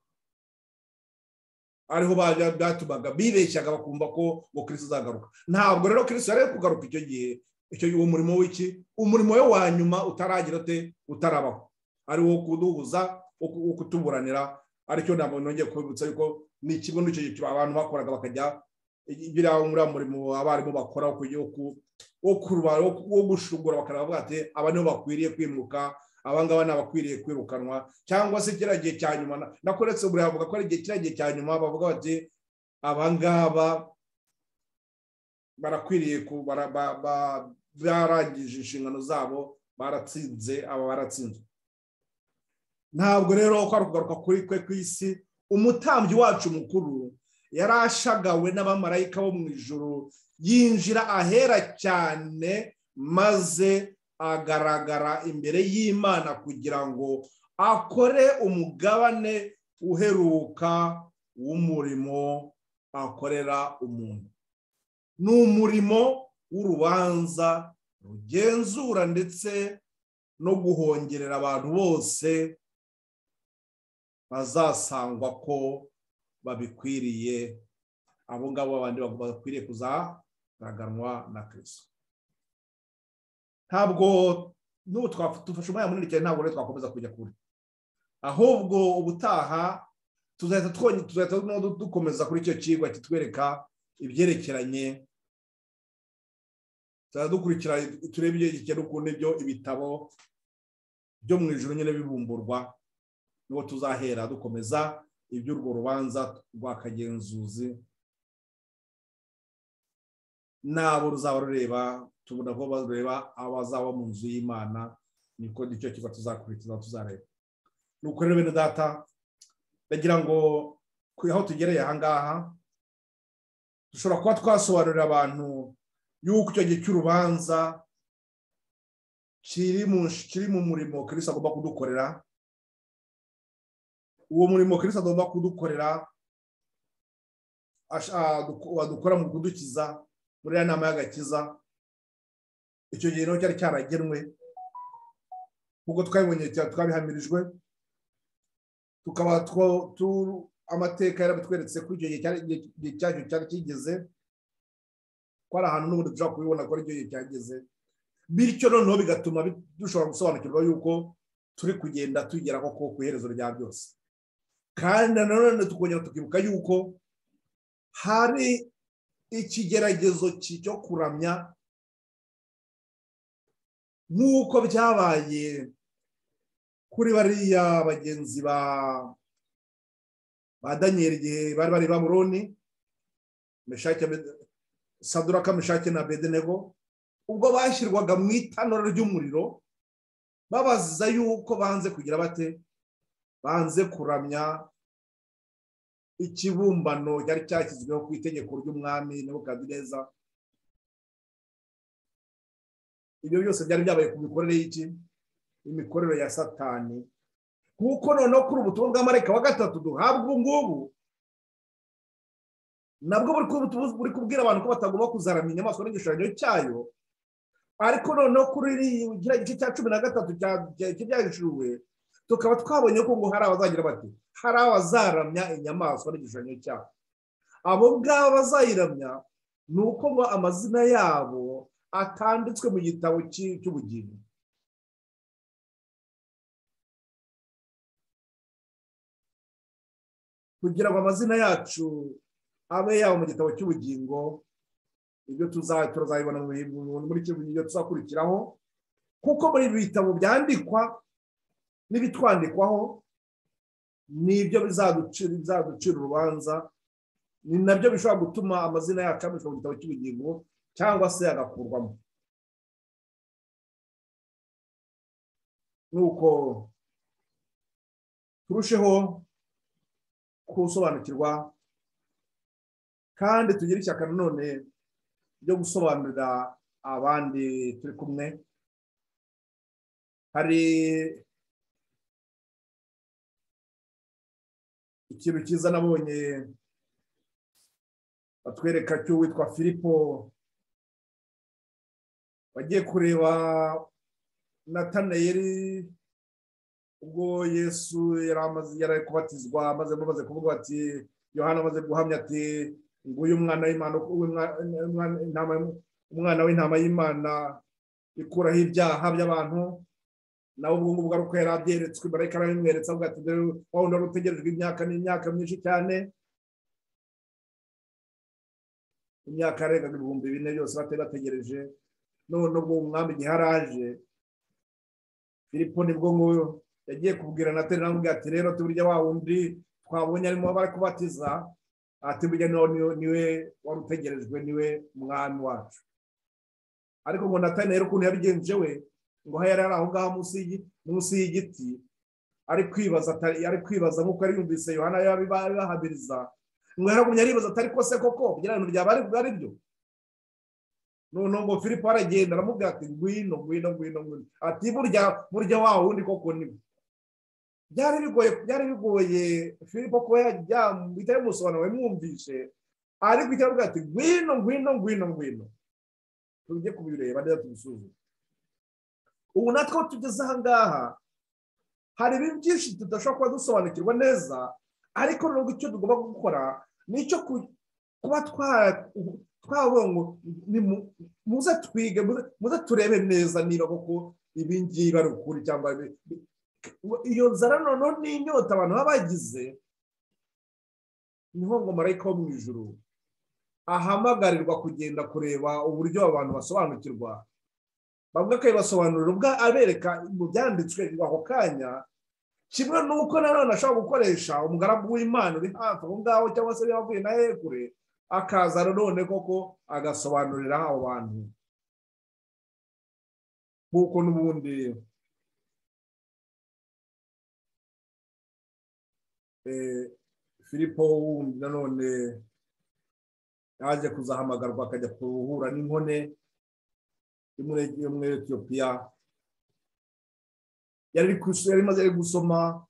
ariho byatumaga bibeshyaga bakumva ko ngo Kristo azagaruka. Ntabwo rero Kristo yari kugaruka icyo gihe. Icyo uwo murimo w'iki, umurimo we wa nyuma utaragira te utarabaho, ari wo kuduhuza wo kutuburanira. Aricyo ntabwo nongeye kubibutsa yuko ni ikigo n'icyo gihe abantu bakoraga bakajya biriya muri murimo abarimu bakora wo kurubara wo gushugura, bakaravuga ati aba nibo bakwiriye kwimuka, abangaba n'abakwiriye kwirukanwa, cyangwa se kiriya gihe cya nyuma. Nakoretse buri havuga ko ari igihe kiriya gihe cya nyuma, bavuga bati abangaba barakwiriye barangije inshingano zabo, baratsinze aba baratsinzwe. Ntabwo rero ko ari kugaruka kuri kwe ku isi umutambyi wacu mukuru yarashagawe n'abamarayika bo mu ijuru, yinjira ahera cyane maze agaragara imbere y'Imana kugira ngo akore umugabane uheruka w'umurimo akorera umuntu. Ni umurimo w'urubanza rugenzura ndetse no guhongerera abantu bose bazasangwa ko babikwiriye, abo ngabo abandi bakwiriye kuzagaraganwa na Kristo. Ntabwo n'ubu twafashe umwanya munini cyane, ntabwo rero twakomeza kujya kure, ahubwo ubutaha tuzahita tuzahita dukomeza kuri icyo kigwa kitwereka ibyerekeranye, tuzajya dukurikira turebe ibyerekeranye n'ukuntu ibyo ibitabo byo mu ijuru nyine bibumburwa, niho tuzahera dukomeza iby'urwo rubanza rwa kagenzuzi n'abo ruzaba rureba. Tubona ko bareba abazaba mu nzu y'Imana, niko nicyo kiba tuzakurikiza tuzareba. Nuko rero bene data, ndagira ngo aho tugereye aha ngaha dushobora kuba twasobanurira abantu yuko icyo gihe cy'urubanza kiri mu kiri mu murimo Kristo agomba kudukorera. Uwo murimo Kristo agomba kudukorera wadukora mu kudukiza muri ya nama y'agakiza, icyo gihe cyari cyaragenwe kuko twabibonye twabihamirijwe, tukaba amateka yarabitweretse ko icyo gihe cyacyo cyari kigeze, ko ari ahantu n'ubundi dushobora kubibona ko ari icyo gihe cyageze, bityo noneho bigatuma dushobora gusobanukirwa yuko turi kugenda tugera koko ku iherezo rya byose. Kandi nanone tukongera tukibuka yuko hari ikigeragezo cyo kuramya nk'uko byabaye kuri bariya bagenzi ba ba Daniel igihe bari bari Babuloni, Meshaki, Saduraka, Meshaki na Abedenego, ubwo bashyirwaga mu itanura ry'umuriro babaziza yuko banze kugira bate, banze kuramya ikibumbano cyari cyashyizweho ku itegeko ry'umwami Nebukadineza. Ibyo byose byari byabaye ku mikorere y'iki, imikorere ya Satani, kuko noneho kuri ubutumwa bw'amarayika wa gatatu duhabwa ubu ngubu nabwo buri kubwira abantu ko batagomba kuzaramya inyamaswa n'igishushanyo cyayo, ariko noneho kuri iriya gice cya cumi na gatatu cy'ibyahishuriwe tukaba twabonye ko ngo hari abazagira bati, hari abazaramya inyamaswa n'igishushanyo cyayo. Abo ngabo bazayiramya ni uko ngo amazina yabo atanditswe mu gitabo cy'ubugingo. Kugira ngo amazina yacu abe yabo mu gitabo cy'ubugingo, ibyo tuzabibona muri icyo gihe tuzakurikiraho, kuko muri ibi bitabo byandikwa n'ibitwandikwaho nibyo bizaducira urubanza, ni nabyo bishobora gutuma amazina yacu abishwa mu gitabo cy'ubugingo cyangwa se agakurwamo. Nuko turusheho gusobanukirwa kandi tugire ishyaka none ryo gusobanurira abandi turi kumwe. Hari ikintu cyiza nabonye batwereka cy'uwitwa Filipo wagiye kureba Natanayeli ubwo Yesu yari amaze yari kubatizwa, maze bamaze kuvuga ati, Yohana amaze guhamya ati, nguyu umwana w'Imana, umwana w'intama y'Imana ikuraho ibyaha by'abantu. Nawe ubwo ngubwo ari uko yari abyeretswe, marayika arabimweretse avuga ati, dore wa wundi wari utegerejwe imyaka n'imyaka myinshi cyane, imyaka arenga ibihumbi bine byose batari bategereje, none ubwo umwami igihe araje, Filipo nibwo nguyu yagiye kubwira Natanayeli aramubwira ati, rero tuburya wa wundi twabonye arimo bari kubatiza, ati burya niwe wari utegerejwe, niwe mwami wacu. Ariko ngo Natanayeli ukuntu yabigenje we, ngo yari ari aho ngaho munsi y'igiti, ari kwibaza ari kwibaza nk'uko ari yumvise Yohana yabibahamiriza ngo yaragumye aribaza atari ko se koko kugira ngo byaba ari byo. Noneho ngo Filipo aragenda aramubwira ati ngwino ngwino ngwino ngwino ati burya burya wa wundi koko ni byari bigoye byari bigoye Filipo ko yajya bitaye musobanuro mwumvishe ariko icyavuga ati ngwino ngwino ngwino ngwino tujye kubireba neza tubisuzume. Ubu natwe tugeze aha ngaha hari ibintu byinshi tudashobora kuba dusobanukirwa neza, ariko nubwo icyo tugomba gukora nicyo kuba twabonye ngo muze twige muze turebe neza niba koko ibi ngibi ari ukuri cyangwa iyo nzara noneho n'inyota abantu baba bagize. Niho ngo marayika wo mu ijuru ahamagarirwa kugenda kureba uburyo abantu basobanukirwa, bamwe akabibasobanurira ubwo abereka mu byanditswe ako kanya, kimwe n'uko nanone ashobora gukoresha umugaragu w'Imana uri hafi aho ngaho cyangwa se yavuye na kure akaza none koko agasobanurira abo bantu. Kuko n'ubundi Filipo wundi nanone yaje kuzahamagarwa akajya kuhura n'inkone yo muri Etiyopiya. Yari maze gusoma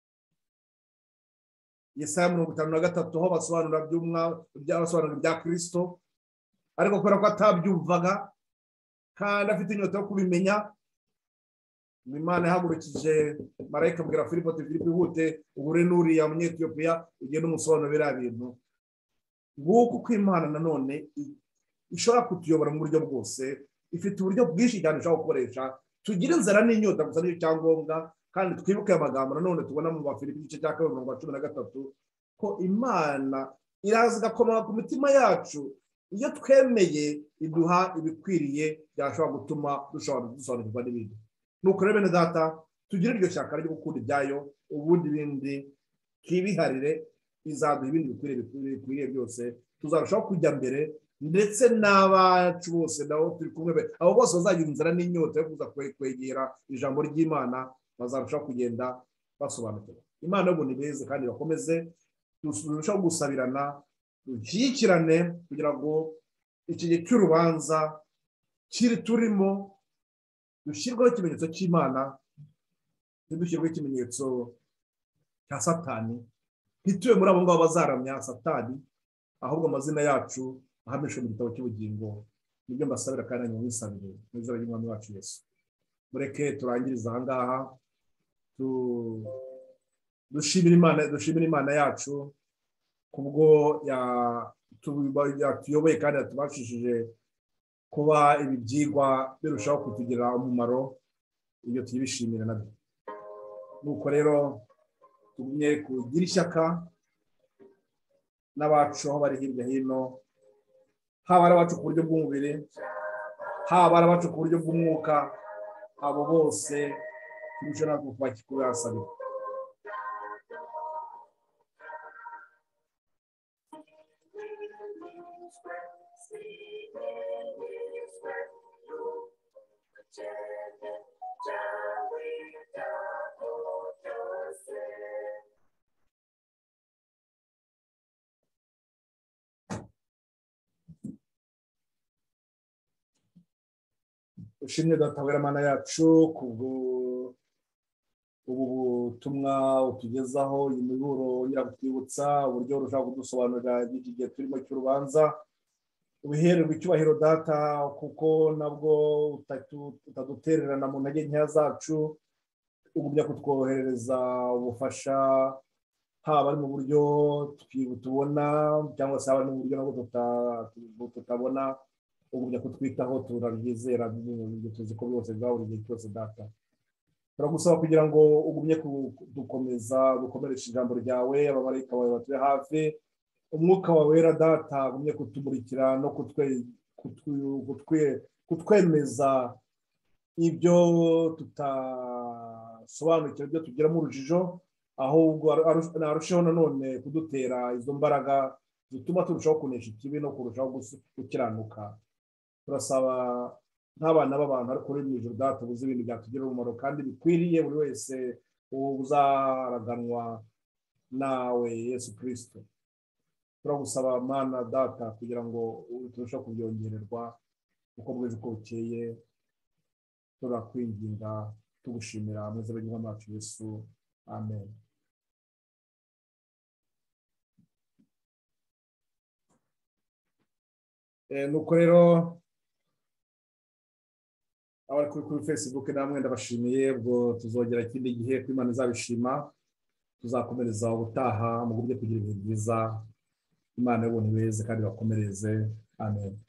Yesaya mirongo itanu na gatatu aho basobanura by'abasobanura bya Kristo, ariko kubera ko atabyumvaga kandi afite inyota yo kubimenya, Imana yahagurukije marayika abwira Filipo ati Filipo ihute uhure n'uriya munyetiyopiya ugende umusobanurira biriya bintu. Nguko uko Imana nanone ishobora kutuyobora mu buryo bwose, ifite uburyo bwinshi cyane ishobora gukoresha. Tugira inzara n'inyota gusa n'icyo cyangombwa, kandi twibuke amagambo nanone tubona mu Bafilipi igice cya kabiri mirongo cumi na gatatu ko Imana iraza igakomanga ku mitima yacu, iyo twemeye iduha ibikwiriye byashobora gutuma dushobora gusobanukirwa n'ibindi. Nuko rero bene data tugire iryo shyaka ryo gukunda ibyayo, ubundi bindi twibiharire izaduha ibindi bikwiriye byose, tuzarushaho kujya mbere, ndetse n'abacu bose nabo turi kumwe abo bose bazagira inzara n'inyota yo kuza kwegera ijambo ry'Imana, bazarushaho kugenda basobanukirwa. Imana yo ni beza kandi bakomeze turushaho gusabirana, dushyigikirane kugira ngo iki gihe cy'urubanza kiri turimo dushyirwaho ikimenyetso cy'Imana, ntidushyirweho ikimenyetso cya Satani, ntitube muri abo ngabo bazaramya Satani, ahubwo amazina yacu ahamishwe mu gitabo cy'ubugingo. Nibyo mbasabira kandi nanjye mwisabire mu izina ry'Umwami wacu Yesu. Mureke turangiriza aha ngaha dushimira Imana dushimira Imana yacu kubwo yatuyoboye kandi yatubashishije kuba ibi byigwa birushaho kutugirira umumaro, ibyo tuyibishimira nabyo. Nuko rero tugumye kugira ishyaka n'abacu aho bari hirya hino, haba ari abacu ku buryo bw'umubiri, haba ari abacu ku buryo bw'umwuka, abo bose turushe natwe kubasabira. Ushimye Data wera Mana yacu kubwo ubu butumwa utugezaho, iyi miburo nyirabutwibutsa uburyo urushaho kudusobanurira iki gihe turimo cy'urubanza. Ubihererwe icyubahiro Data, kuko nabwo utadutererana mu ntege nkeya zacu, ugumya kutwoherereza ubufasha, haba ari mu buryo tubona cyangwa se haba ari mu buryo nabwo tutabona, ugumya kutwitaho, turabyizera tuzi ko byose bwa buri gihe cyose Data. Turagusaba kugira ngo ugumye kudukomeza dukomeresha ijambo ryawe, abamarayika bawe batuye hafi, umwuka wawe wera Data ugumye kutumurikira no kutwemeza ibyo tutasobanukira, ibyo tugiramo urujijo, ahubwo arushaho nanone kudutera izo mbaraga zituma turushaho kunesha ikibi no kurushaho gukiranuka. Turasaba nk'abana b'abantu ariko uri mu ijuru Data ubuze ibintu byatugirira umumaro kandi bikwiriye buri wese uwo uzaraganwa nawe Yesu Kristo. Turagusaba Mana Data kugira ngo turusheho kubyongererwa uko bweze uko bukeye. Turakwinginga tugushimira mu izina ry'Umwami wacu Yesu, amen. Nuko rero abari kuri Facebook namwe ndabashimiye, ubwo tuzongera ikindi gihe ko Imana izabishima, tuzakomereza ubutaha mu buryo kugira ibihe byiza. Imana y'ubuntu beze kandi bakomereze, amen.